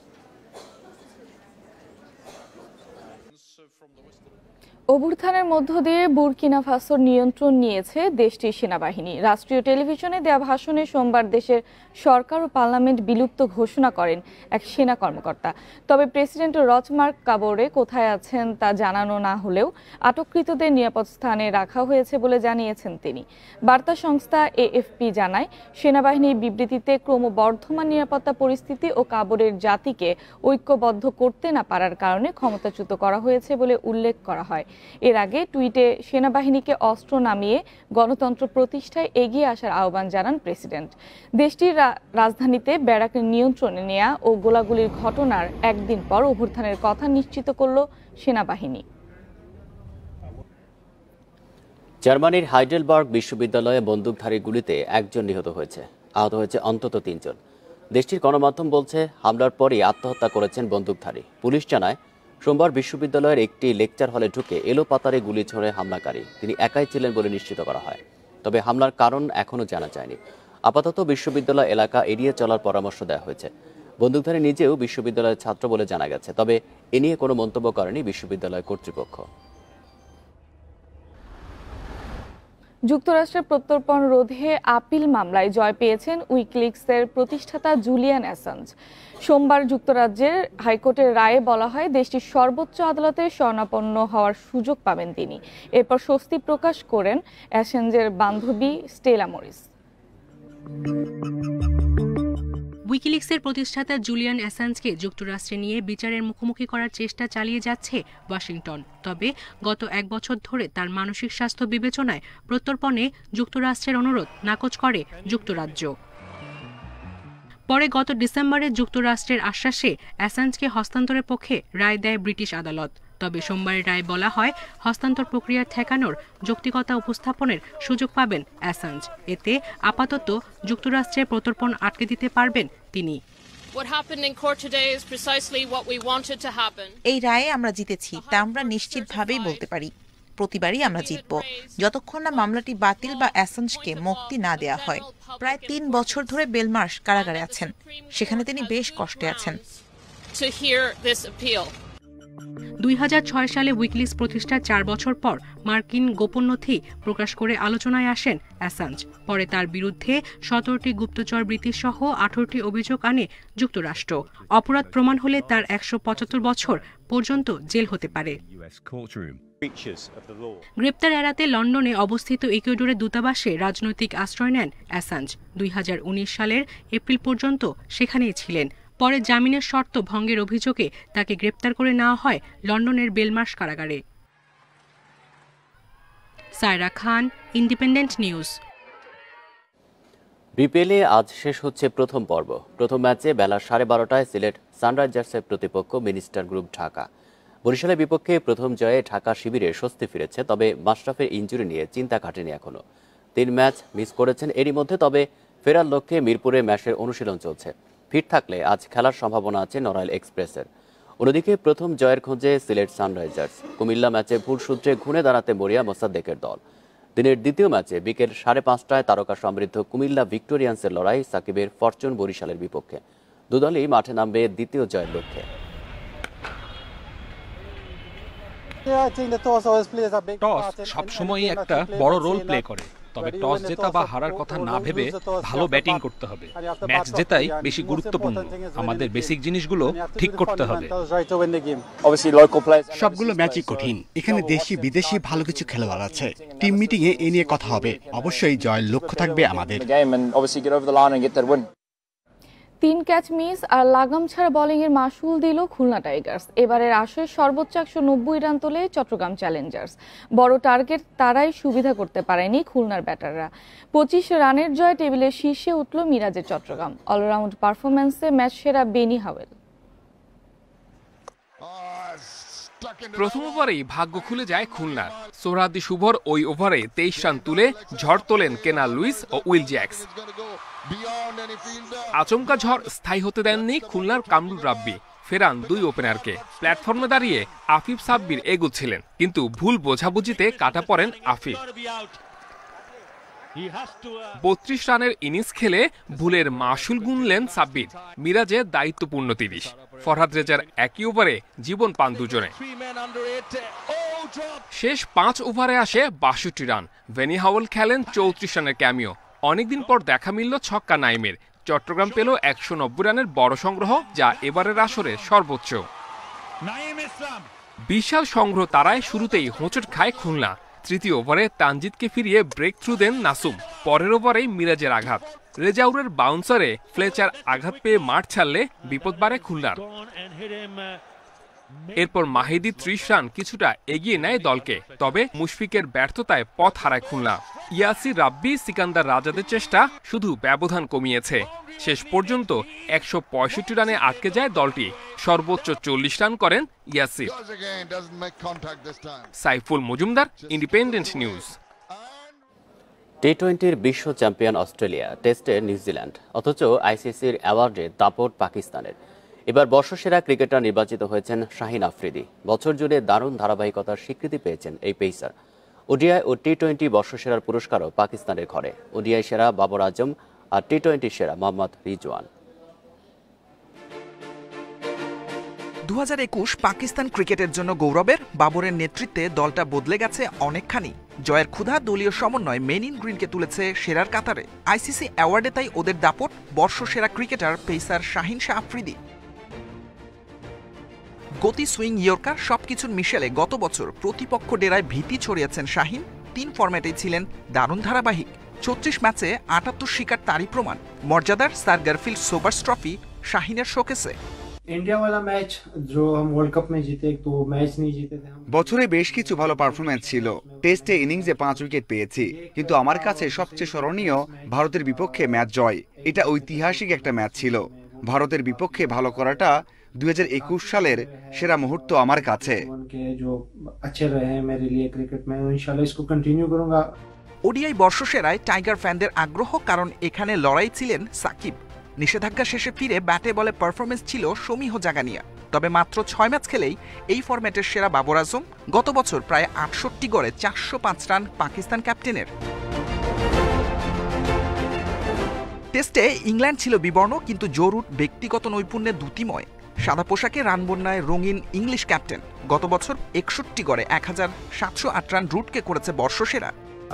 অভ্যুত্থানের মধ্য দিয়ে বুরকিনা ফাসোর নিয়ন্ত্রণ নিয়েছে দেশটির সেনাবাহিনী। রাষ্ট্রীয় টেলিভিশনে দেওয়া ভাষণে সোমবার দেশের সরকার ও পার্লামেন্ট বিলুপ্ত ঘোষণা করেন এক সেনা কর্মকর্তা। তবে প্রেসিডেন্ট রচমার্ক কাবোরে কোথায় আছেন তা জানানো না হলেও আটককৃতদের নিরাপদ স্থানে রাখা হয়েছে বলে জানিয়েছেন তিনি। বার্তা সংস্থা এএফপি জানায়, সেনাবাহিনীর বিবৃতিতে ক্রমবর্ধমান নিরাপত্তা পরিস্থিতি ও কাবোরের জাতিকে ঐক্যবদ্ধ করতে না পারার কারণে ক্ষমতাচ্যুত করা হয়েছে বলে উল্লেখ করা হয়। এর আগে টুইটে সেনাবাহিনীকে অস্ত্র নামিয়ে গণতন্ত্র প্রতিষ্ঠায় এগিয়ে আসার আহ্বান জানান প্রেসিডেন্ট। দেশটির রাজধানীতে ব্যারাকের নিয়ন্ত্রণে নেয়া ও গোলাগুলির ঘটনার একদিন পর অভ্যুত্থানের কথা নিশ্চিত করল সেনাবাহিনী। জার্মানির হাইডেলবার্গ বিশ্ববিদ্যালয়ে বন্দুকধারী গুলিতে একজন নিহত হয়েছে, আহত হয়েছে অন্তত তিনজন। দেশটির গণমাধ্যম বলছে, হামলার পরই আত্মহত্যা করেছেন বন্দুকধারী। পুলিশ জানায়, সোমবার বিশ্ববিদ্যালয়ের একটি লেকচার হলে ঢুকে এলোপাতাড়ি গুলি ছোড়ে হামলাকারী। তিনি একাই ছিলেন বলে নিশ্চিত করা হয়। তবে হামলার কারণ এখনও জানা যায়নি। আপাতত বিশ্ববিদ্যালয় এলাকা এড়িয়ে চলার পরামর্শ দেওয়া হয়েছে। বন্দুকধারী নিজেও বিশ্ববিদ্যালয়ের ছাত্র বলে জানা গেছে। তবে এ নিয়ে কোনো মন্তব্য করেনি বিশ্ববিদ্যালয় কর্তৃপক্ষ। যুক্তরাষ্ট্রের প্রত্যর্পণ রোধে আপিল মামলায় জয় পেয়েছেন উইকিলিক্সের প্রতিষ্ঠাতা জুলিয়ান অ্যাসাঞ্জ। সোমবার যুক্তরাজ্যের হাইকোর্টের রায়ে বলা হয়, দেশটির সর্বোচ্চ আদালতে শরণাপন্ন হওয়ার সুযোগ পাবেন তিনি। এরপর স্বস্তি প্রকাশ করেন অ্যাসাঞ্জের বান্ধবী স্টেলা মরিস। উইকিলিক্সের প্রতিষ্ঠাতা জুলিয়ান অ্যাসাঞ্জকে যুক্তরাষ্ট্রে নিয়ে বিচারের মুখোমুখি করার চেষ্টা চালিয়ে যাচ্ছে ওয়াশিংটন। তবে গত এক বছর ধরে তার মানসিক স্বাস্থ্য বিবেচনায় প্রত্যর্পণে যুক্তরাষ্ট্রের অনুরোধ নাকচ করে যুক্তরাজ্য। পরে গত ডিসেম্বরে যুক্তরাষ্ট্রের আশ্বাসে অ্যাসাঞ্জকে হস্তান্তরের পক্ষে রায় দেয় ব্রিটিশ আদালত। তবে সোমবারের রায় বলা হয়, হস্তান্তর প্রক্রিয়া ঠেকানোর যৌক্তিকতা উপস্থাপনের সুযোগ পাবেন অ্যাসাঞ্জ। এতে আপাতত যুক্তরাষ্ট্রের প্রত্যর্পণ আটকে দিতে পারবেন তিনি। এই রায়ে আমরা জিতেছি তা আমরা নিশ্চিতভাবেই বলতে পারি। প্রতিবারই আমরা জিতব, যতক্ষণ না মামলাটি বাতিল বা অ্যাসাঞ্জকে মুক্তি না দেয়া হয়। প্রায় তিন বছর ধরে বেলমার্শ কারাগারে আছেন, সেখানে তিনি বেশ কষ্টে আছেন। দুই হাজার ছয় সালে উইকিলিক্স প্রতিষ্ঠার চার বছর পর মার্কিন গোপন নথি প্রকাশ করে আলোচনায় আসেন অ্যাসাঞ্জ। পরে তার বিরুদ্ধে সতেরোটি গুপ্তচর বৃত্তি সহ আঠারোটি অভিযোগ আনে যুক্তরাষ্ট্র। অপরাধ প্রমাণ হলে তার একশো পঁচাত্তর বছর পর্যন্ত জেল হতে পারে। গ্রেপ্তার এড়াতে লন্ডনে অবস্থিত ইকুয়েডরের দূতাবাসে রাজনৈতিক আশ্রয় নেন অ্যাসাঞ্জ। দুই হাজার উনিশ সালের এপ্রিল পর্যন্ত সেখানেই ছিলেন। পরে জামিনের শর্ত ভঙ্গের অভিযোগে তাকে গ্রেপ্তার করে নেওয়া হয় লন্ডনের বেলমার্শ কারাগারে। Saira Khan, Independent News. বিপিএলে আজ শেষ হচ্ছে প্রথম পর্ব। প্রথম ম্যাচে বেলা সাড়ে বারোটায় সিলেট সানরাইজার্সের প্রতিপক্ষ মিনিস্টার গ্রুপ ঢাকা। বরিশালের বিপক্ষে প্রথম জয়ে ঢাকা শিবিরে স্বস্তি ফিরেছে। তবে মাশরাফের ইনজুরি নিয়ে চিন্তা কাটেনি এখনো। তিন ম্যাচ মিস করেছেন এরই মধ্যে। তবে ফেরার লক্ষ্যে মিরপুরে ম্যাচের অনুশীলন চলছে। ফিট থাকলে আজ খেলার সম্ভাবনা আছে নড়াইল এক্সপ্রেসের। অন্যদিকে প্রথম জয়ের খোঁজে সিলেট সানরাইজার্স। কুমিল্লা ম্যাচে ভুল সূত্রে ঘুরে দাঁড়াতে মরিয়া মোসাদ্দেকের দল। দিনের দ্বিতীয় ম্যাচে বিকেল সাড়ে পাঁচটায় তারকা সমৃদ্ধ কুমিল্লা ভিক্টোরিয়ান্সের লড়াই সাকিবের ফরচুন বরিশালের বিপক্ষে। দুদলই মাঠে নামবে দ্বিতীয় জয়ের লক্ষ্যে। টস সবসময়ই একটা বড় রোল প্লে করে, তবে টস জেতা বা হারার কথা না ভেবে ভালো ব্যাটিং করতে হবে। ম্যাচ জেতাই বেশি গুরুত্বপূর্ণ। আমাদের বেসিক জিনিসগুলো ঠিক করতে হবে। সবগুলো ম্যাচই কঠিন। এখানে দেশি বিদেশি ভালো কিছু খেলোয়াড় আছে। টিম মিটিং এ এ নিয়ে কথা হবে। অবশ্যই জয়ের লক্ষ্য থাকবে আমাদের। তিন ক্যাচ মিস আর লাগাম ছাড়া বোলিং এর মাসুল দিল খুলনা টাইগার্স। এবারের আসরে সর্বোচ্চ একশো নব্বই রান তোলে চট্টগ্রাম চ্যালেঞ্জার্স। বড় টার্গেট তারাই সুবিধা করতে পারেনি খুলনার ব্যাটাররা। পঁচিশ রানের জয় টেবিলের শীর্ষে উঠল মিরাজের চট্টগ্রাম। অলরাউন্ড পারফরম্যান্সে ম্যাচ সেরা বেনি হাওয়েল। প্রথম ওভারেই ভাগ্য খুলে যায় খুলনার। সোহরাওয়ার্দী শুভর ওই ওভারে তেইশ রান তুলে ঝড় তোলেন কেনাল লুইস ও উইল জ্যাক্স। আচমকা ঝড় স্থায়ী হতে দেননি খুলনার কামরুল রাব্বি, ফেরান দুই ওপেনারকে। প্ল্যাটফর্মে দাঁড়িয়ে আফিফ সাব্বির এগুচ্ছিলেন, কিন্তু ভুল বোঝাবুঝিতে কাটা পড়েন আফিফ। বত্রিশ রানের ইনিংস খেলে ভুলের মাসুল গুনলেন সাব্বির। মিরাজে দায়িত্বপূর্ণ তিরিশ। ফরহাদ রেজার একই ওভারে জীবন পান দুজনে। শেষ পাঁচ ওভারে আসে বাষট্টি রান। বেনি হাওয়েল খেলেন চৌত্রিশ রানের ক্যামিও। অনেকদিন পর দেখা মিলল ছক্কা নাইমের। চট্টগ্রাম পেল একশো নব্বই রানের বড় সংগ্রহ, যা এবারের আসরে সর্বোচ্চ। বিশাল সংগ্রহ তারায় শুরুতেই হোঁচট খায় খুলনা। তৃতীয় ওভারে তানজিদকে ফিরিয়ে ব্রেক থ্রু দেন নাসুম। পরের ওভারেই মিরাজের আঘাত। রেজাউরের বাউন্সারে ফ্লেচার আঘাত পেয়ে মাঠ ছাড়লে বিপদ বাড়ে খুলনার। এরপর মাহিদি ত্রিশ রান কিছুটা এগিয়ে নেয় দলকে, তবে মুশফিকের ব্যর্থতায় পথ হারায় খুলনা। ইয়াসির রাব্বি সিকান্দার রাজাদের চেষ্টা শুধু ব্যবধান কমিয়েছে। শেষ পর্যন্ত একশো পঁয়ষট্টি রানে আটকে যায় দলটি। সর্বোচ্চ চল্লিশ রান করেন Yasir. Saiful Majumdar, Independent News. T টোয়েন্টির বিশ্ব চ্যাম্পিয়ন অস্ট্রেলিয়া, টেস্টে নিউজিল্যান্ড, অথচ আইসিসির অ্যাওয়ার্ডে দাপট পাকিস্তানের। এবার বর্ষসেরা ক্রিকেটার নির্বাচিত হয়েছেন শাহিন আফ্রিদি। বছর জুড়ে দারুণ ধারাবাহিকতার স্বীকৃতি পেয়েছেন এই পেসার। ওডিআই ও টি টোয়েন্টি বর্ষসেরার পুরস্কারও পাকিস্তানের ঘরে। ওডিআই সেরা বাবর আজম আর টি টোয়েন্টি সেরা মোহাম্মদ রিজওয়ান। দু হাজার একুশ পাকিস্তান ক্রিকেটের জন্য গৌরবের। বাবরের নেতৃত্বে দলটা বদলে গেছে অনেকখানি। জয়ের ক্ষুধা দলীয় সমন্বয় মেন ইন গ্রিনকে তুলেছে সেরার কাতারে। আইসিসি অ্যাওয়ার্ডে তাই ওদের দাপট। বর্ষসেরা ক্রিকেটার পেসার শাহিন শাহ আফ্রিদি। গতি, সুইং, ইয়র্কার সবকিছুর মিশেলে গত বছর প্রতিপক্ষ ডেরায় ভীতি ছড়িয়েছেন শাহিন। তিন ফরম্যাটেই ছিলেন দারুণ ধারাবাহিক। ছত্রিশ ম্যাচে আটাত্তর শিকার তারই প্রমাণ। মর্যাদার স্যার গারফিল্ড সোবার্স ট্রফি শাহিনের শোকেসে। বছরে বেশ কিছু ভালো পারফরম্যান্স ছিল। টেস্টে ইনিংসে পাঁচ উইকেট পেয়েছি, কিন্তু আমার কাছে সবচেয়ে স্মরণীয় ভারতের বিপক্ষে ম্যাচ জয়। এটা ঐতিহাসিক একটা ম্যাচ ছিল। ভারতের বিপক্ষে ভালো করাটা দুই হাজার একুশ সালের সেরা মুহূর্ত আমার কাছে। ওডিআই বর্ষসেরায় টাইগার ফ্যানদের আগ্রহ, কারণ এখানে লড়াই ছিলেন সাকিব। নিষেধাজ্ঞা শেষে ফিরে ব্যাটে বলে পারফরমেন্স ছিল সমীহ জাগানিয়া। তবে মাত্র ছয় ম্যাচ খেলেই এই ফরম্যাটের সেরা বাবর আজম। গত বছর প্রায় আটষট্টি গড়ে চারশো পাঁচ রান পাকিস্তান ক্যাপ্টেনের। টেস্টে ইংল্যান্ড ছিল বিবর্ণ, কিন্তু জরুট ব্যক্তিগত নৈপুণ্যে দ্যুতিময়। সাদা পোশাকে রান বন্যায় রঙিন ইংলিশ ক্যাপ্টেন। গত বছর একষট্টি গড়ে এক হাজার সাতশো আট রান রুটকে করেছে বর্ষসেরা।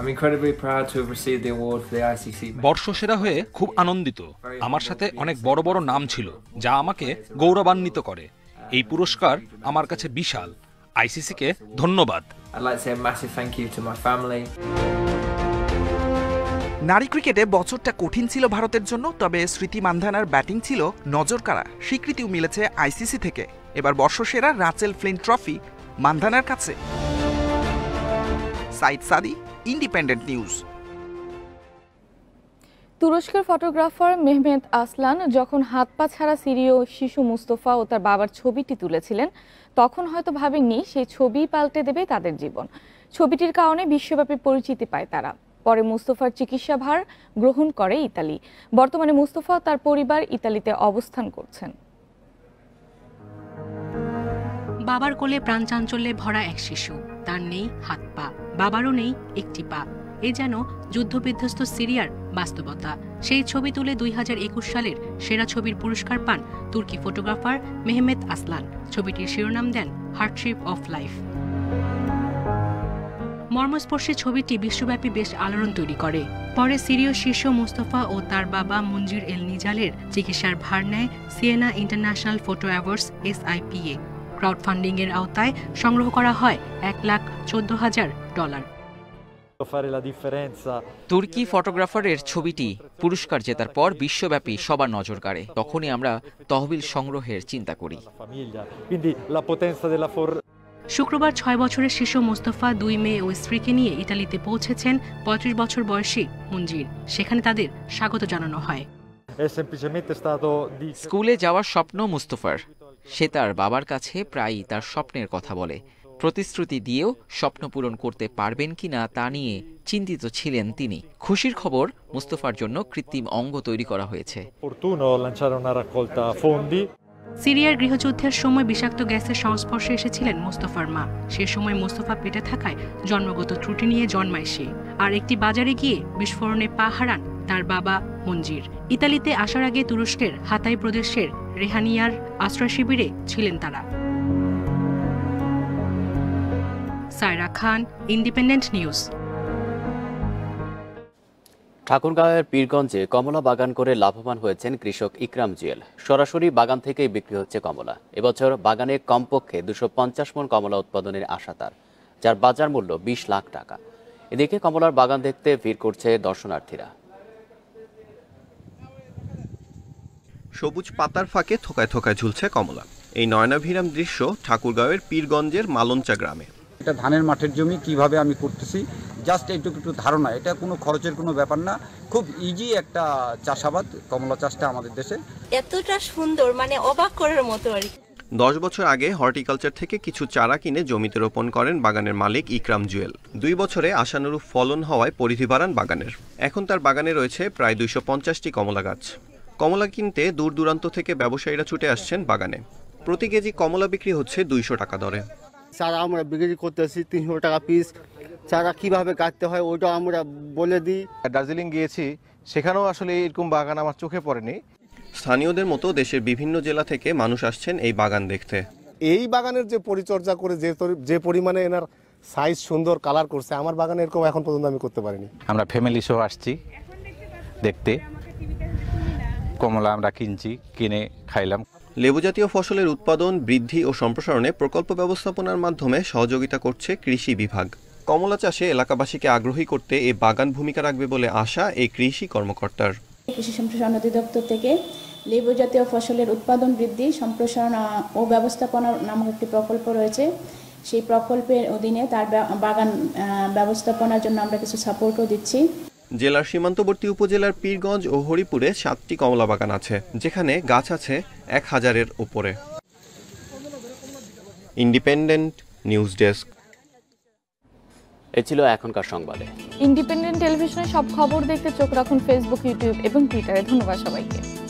বর্ষসেরা হয়ে খুব আনন্দিত। আমার সাথে অনেক বড় বড় নাম ছিল, যা আমাকে গৌরবান্বিত করে। এই পুরস্কার আমার কাছে বিশাল। আইসিসিকে ধন্যবাদ। নারী ক্রিকেটে বছরটা কঠিন ছিল ভারতের জন্য, তবে স্মৃতি মান্ধানার ব্যাটিং ছিল নজরকাড়া। স্বীকৃতিও মিলেছে আইসিসি থেকে। এবার বর্ষসেরা রাচেল ফ্লিন ট্রফি মান্ধানার কাছে। Saeed Sadi, Independent News. তুরস্কের ফটোগ্রাফার মেহমেদ আসলান যখন হাত পা ছাড়া সিরীয় শিশু মুস্তফা ও তার বাবার ছবিটি তুলেছিলেন, তখন হয়তো ভাবেননি সেই ছবি পাল্টে দেবে তাদের জীবন। ছবিটির কারণে বিশ্বব্যাপী পরিচিতি পায় তারা। পরে মুস্তফার চিকিৎসা ভার গ্রহণ করে ইতালি। বর্তমানে মুস্তফা ও তার পরিবার ইতালিতে অবস্থান করছেন। বাবার কোলে প্রাণ চাঞ্চল্যে ভরা এক শিশু। তার নেই হাত পা, বাবারও নেই একটি পা। এ যেন যুদ্ধবিধ্বস্ত সিরিয়ার বাস্তবতা। সেই ছবি তুলে দুই হাজার একুশ সালের সেরা ছবির পুরস্কার পান তুর্কি ফটোগ্রাফার মেহমেত আসলান। ছবিটির শিরোনাম দেন হার্ডশিপ অফ লাইফ। মর্মস্পর্শী ছবিটি বিশ্বব্যাপী বেশ আলোড়ন তৈরি করে। পরে সিরীয় শীর্ষ মুস্তফা ও তার বাবা মঞ্জির এল নিজালের চিকিৎসার ভার নেয় Siena International Photo Awards S I P A. Crowd funding এর আওতায় সংগ্রহ করা হয় এক লাখ চোদ্দ হাজার ডলার। তুর্কি ফটোগ্রাফারের ছবিটি পুরস্কার জেতার পর বিশ্বব্যাপী সবার নজর কাড়ে। তখনই আমরা তহবিল সংগ্রহের চিন্তা করি। শুক্রবার ছয় বছরের শিশু মোস্তফা দুই মেয়ে ও স্ত্রীকে নিয়ে ইতালিতে পৌঁছেছেন পঁয়ত্রিশ বছর বয়সী মঞ্জির। সেখানে তাদের স্বাগত জানানো হয়। স্কুলে যাওয়ার স্বপ্ন মুস্তফার। সে তার বাবার কাছে প্রায়ই তার স্বপ্নের কথা বলে। প্রতিশ্রুতি দিয়েও স্বপ্ন পূরণ করতে পারবেন কিনা তা নিয়ে চিন্তিত ছিলেন তিনি। খুশির খবর, মুস্তফার জন্য কৃত্রিম অঙ্গ তৈরি করা হয়েছে। সিরিয়ার গৃহযুদ্ধের সময় বিষাক্ত গ্যাসের সংস্পর্শে এসেছিলেন মোস্তফার মা। সে সময় মোস্তফা পেটে থাকায় জন্মগত ত্রুটি নিয়ে জন্মায় সে। আর একটি বাজারে গিয়ে বিস্ফোরণে পা হারান তার বাবা মঞ্জির। ইতালিতে আসার আগে তুরস্কের হাতাই প্রদেশের রেহানিয়ার আশ্রয় শিবিরে ছিলেন তারা। Saira Khan, Independent News. ঠাকুরগাঁওয়ের পীরগঞ্জে কমলা বাগান করে লাভবান হয়েছেন কৃষক ইকরাম জুয়েল। সরাসরি বাগান থেকেই বিক্রি হচ্ছে কমলা। এবছর বাগানে কমপক্ষে দুশো পঞ্চাশ মন কমলা উৎপাদনের আশা তার, যার বাজার মূল্য বিশ লাখ টাকা। এদিকে কমলার বাগান দেখতে ভিড় করছে দর্শনার্থীরা। সবুজ পাতার ফাঁকে থোকায় থোকায় ঝুলছে কমলা। এই নয়নাভিরাম দৃশ্য ঠাকুরগাঁওয়ের পীরগঞ্জের মালঞ্চা গ্রামে। এটা ধানের মাঠের জমি, কিভাবে আমি করতেছি জাস্ট এইটুকু একটু ধারণা। এটা কোনো খরচের কোনো ব্যাপার না, খুব ইজি একটা চাষাবাদ কমলা চাষটা আমাদের দেশে। এতটা সুন্দর, মানে অবাক করার মতো আর কি। দশ বছর আগে হর্টিকালচার থেকে কিছু চারা কিনে জমিতে রোপণ করেন বাগানের মালিক ইকরাম জুয়েল। দুই বছরে আশানুরূপ ফলন হওয়ায় পরিধি বাড়ান বাগানের। এখন তার বাগানে রয়েছে প্রায় দুইশো পঞ্চাশটি কমলা গাছ। কমলা কিনতে দূর দূরান্ত থেকে ব্যবসায়ীরা ছুটে আসছেন বাগানে। প্রতি কেজি কমলা বিক্রি হচ্ছে দুইশো টাকা দরে। চারা আমরা বিক্রি করতেছি তিনশো টাকা পিস। চারা কিভাবে কাটতে হয় ওইটা আমরা বলে দিই। দার্জিলিং গিয়েছি, সেখানেও আসলে এরকম বাগান আমার চোখে পড়েনি। স্থানীয়দের মতো দেশের বিভিন্ন জেলা থেকে মানুষ আসছেন এই বাগান দেখতে। এই বাগানের যে পরিচর্যা করে যে যে পরিমাণে এনার সাইজ সুন্দর কালার করছে, আমার বাগানে এরকম এখন পর্যন্ত আমি করতে পারিনি। আমরা ফ্যামিলি সহ আসছি দেখতে। কমলা আমরা কিনছি, কিনে খাইলাম। লেবু জাতীয় ফসলের উৎপাদন বৃদ্ধি ও সম্প্রসারণে প্রকল্প ব্যবস্থাপনার মাধ্যমে সহযোগিতা করছে কৃষি বিভাগ। কমলা চাষে এলাকাবাসীকে আগ্রহী করতে এই বাগান ভূমিকা রাখবে বলে আশা এই কৃষি কর্মকর্তার। কৃষি সম্প্রসারণ অধিদপ্তর থেকে লেবু জাতীয় ফসলের উৎপাদন বৃদ্ধি, সম্প্রসারণ ও ব্যবস্থাপনা নামক একটি প্রকল্প রয়েছে। সেই প্রকল্পের অধীনে তার বাগান ব্যবস্থাপনার জন্য আমরা কিছু সাপোর্টও দিচ্ছি। জেলার সীমান্তবর্তী উপজেলার পীরগঞ্জ ও হরিপুরে সাতটি কমলা বাগান আছে, যেখানে গাছ আছে এক হাজারের উপরে। Independent news desk. এ ছিল এখনকার সংবাদে। ইন্ডিপেন্ডেন্ট টেলিভিশনের সব খবর দেখতে চোখ রাখুন ফেসবুক, ইউটিউব এবং টুইটারে। ধন্যবাদ সবাইকে।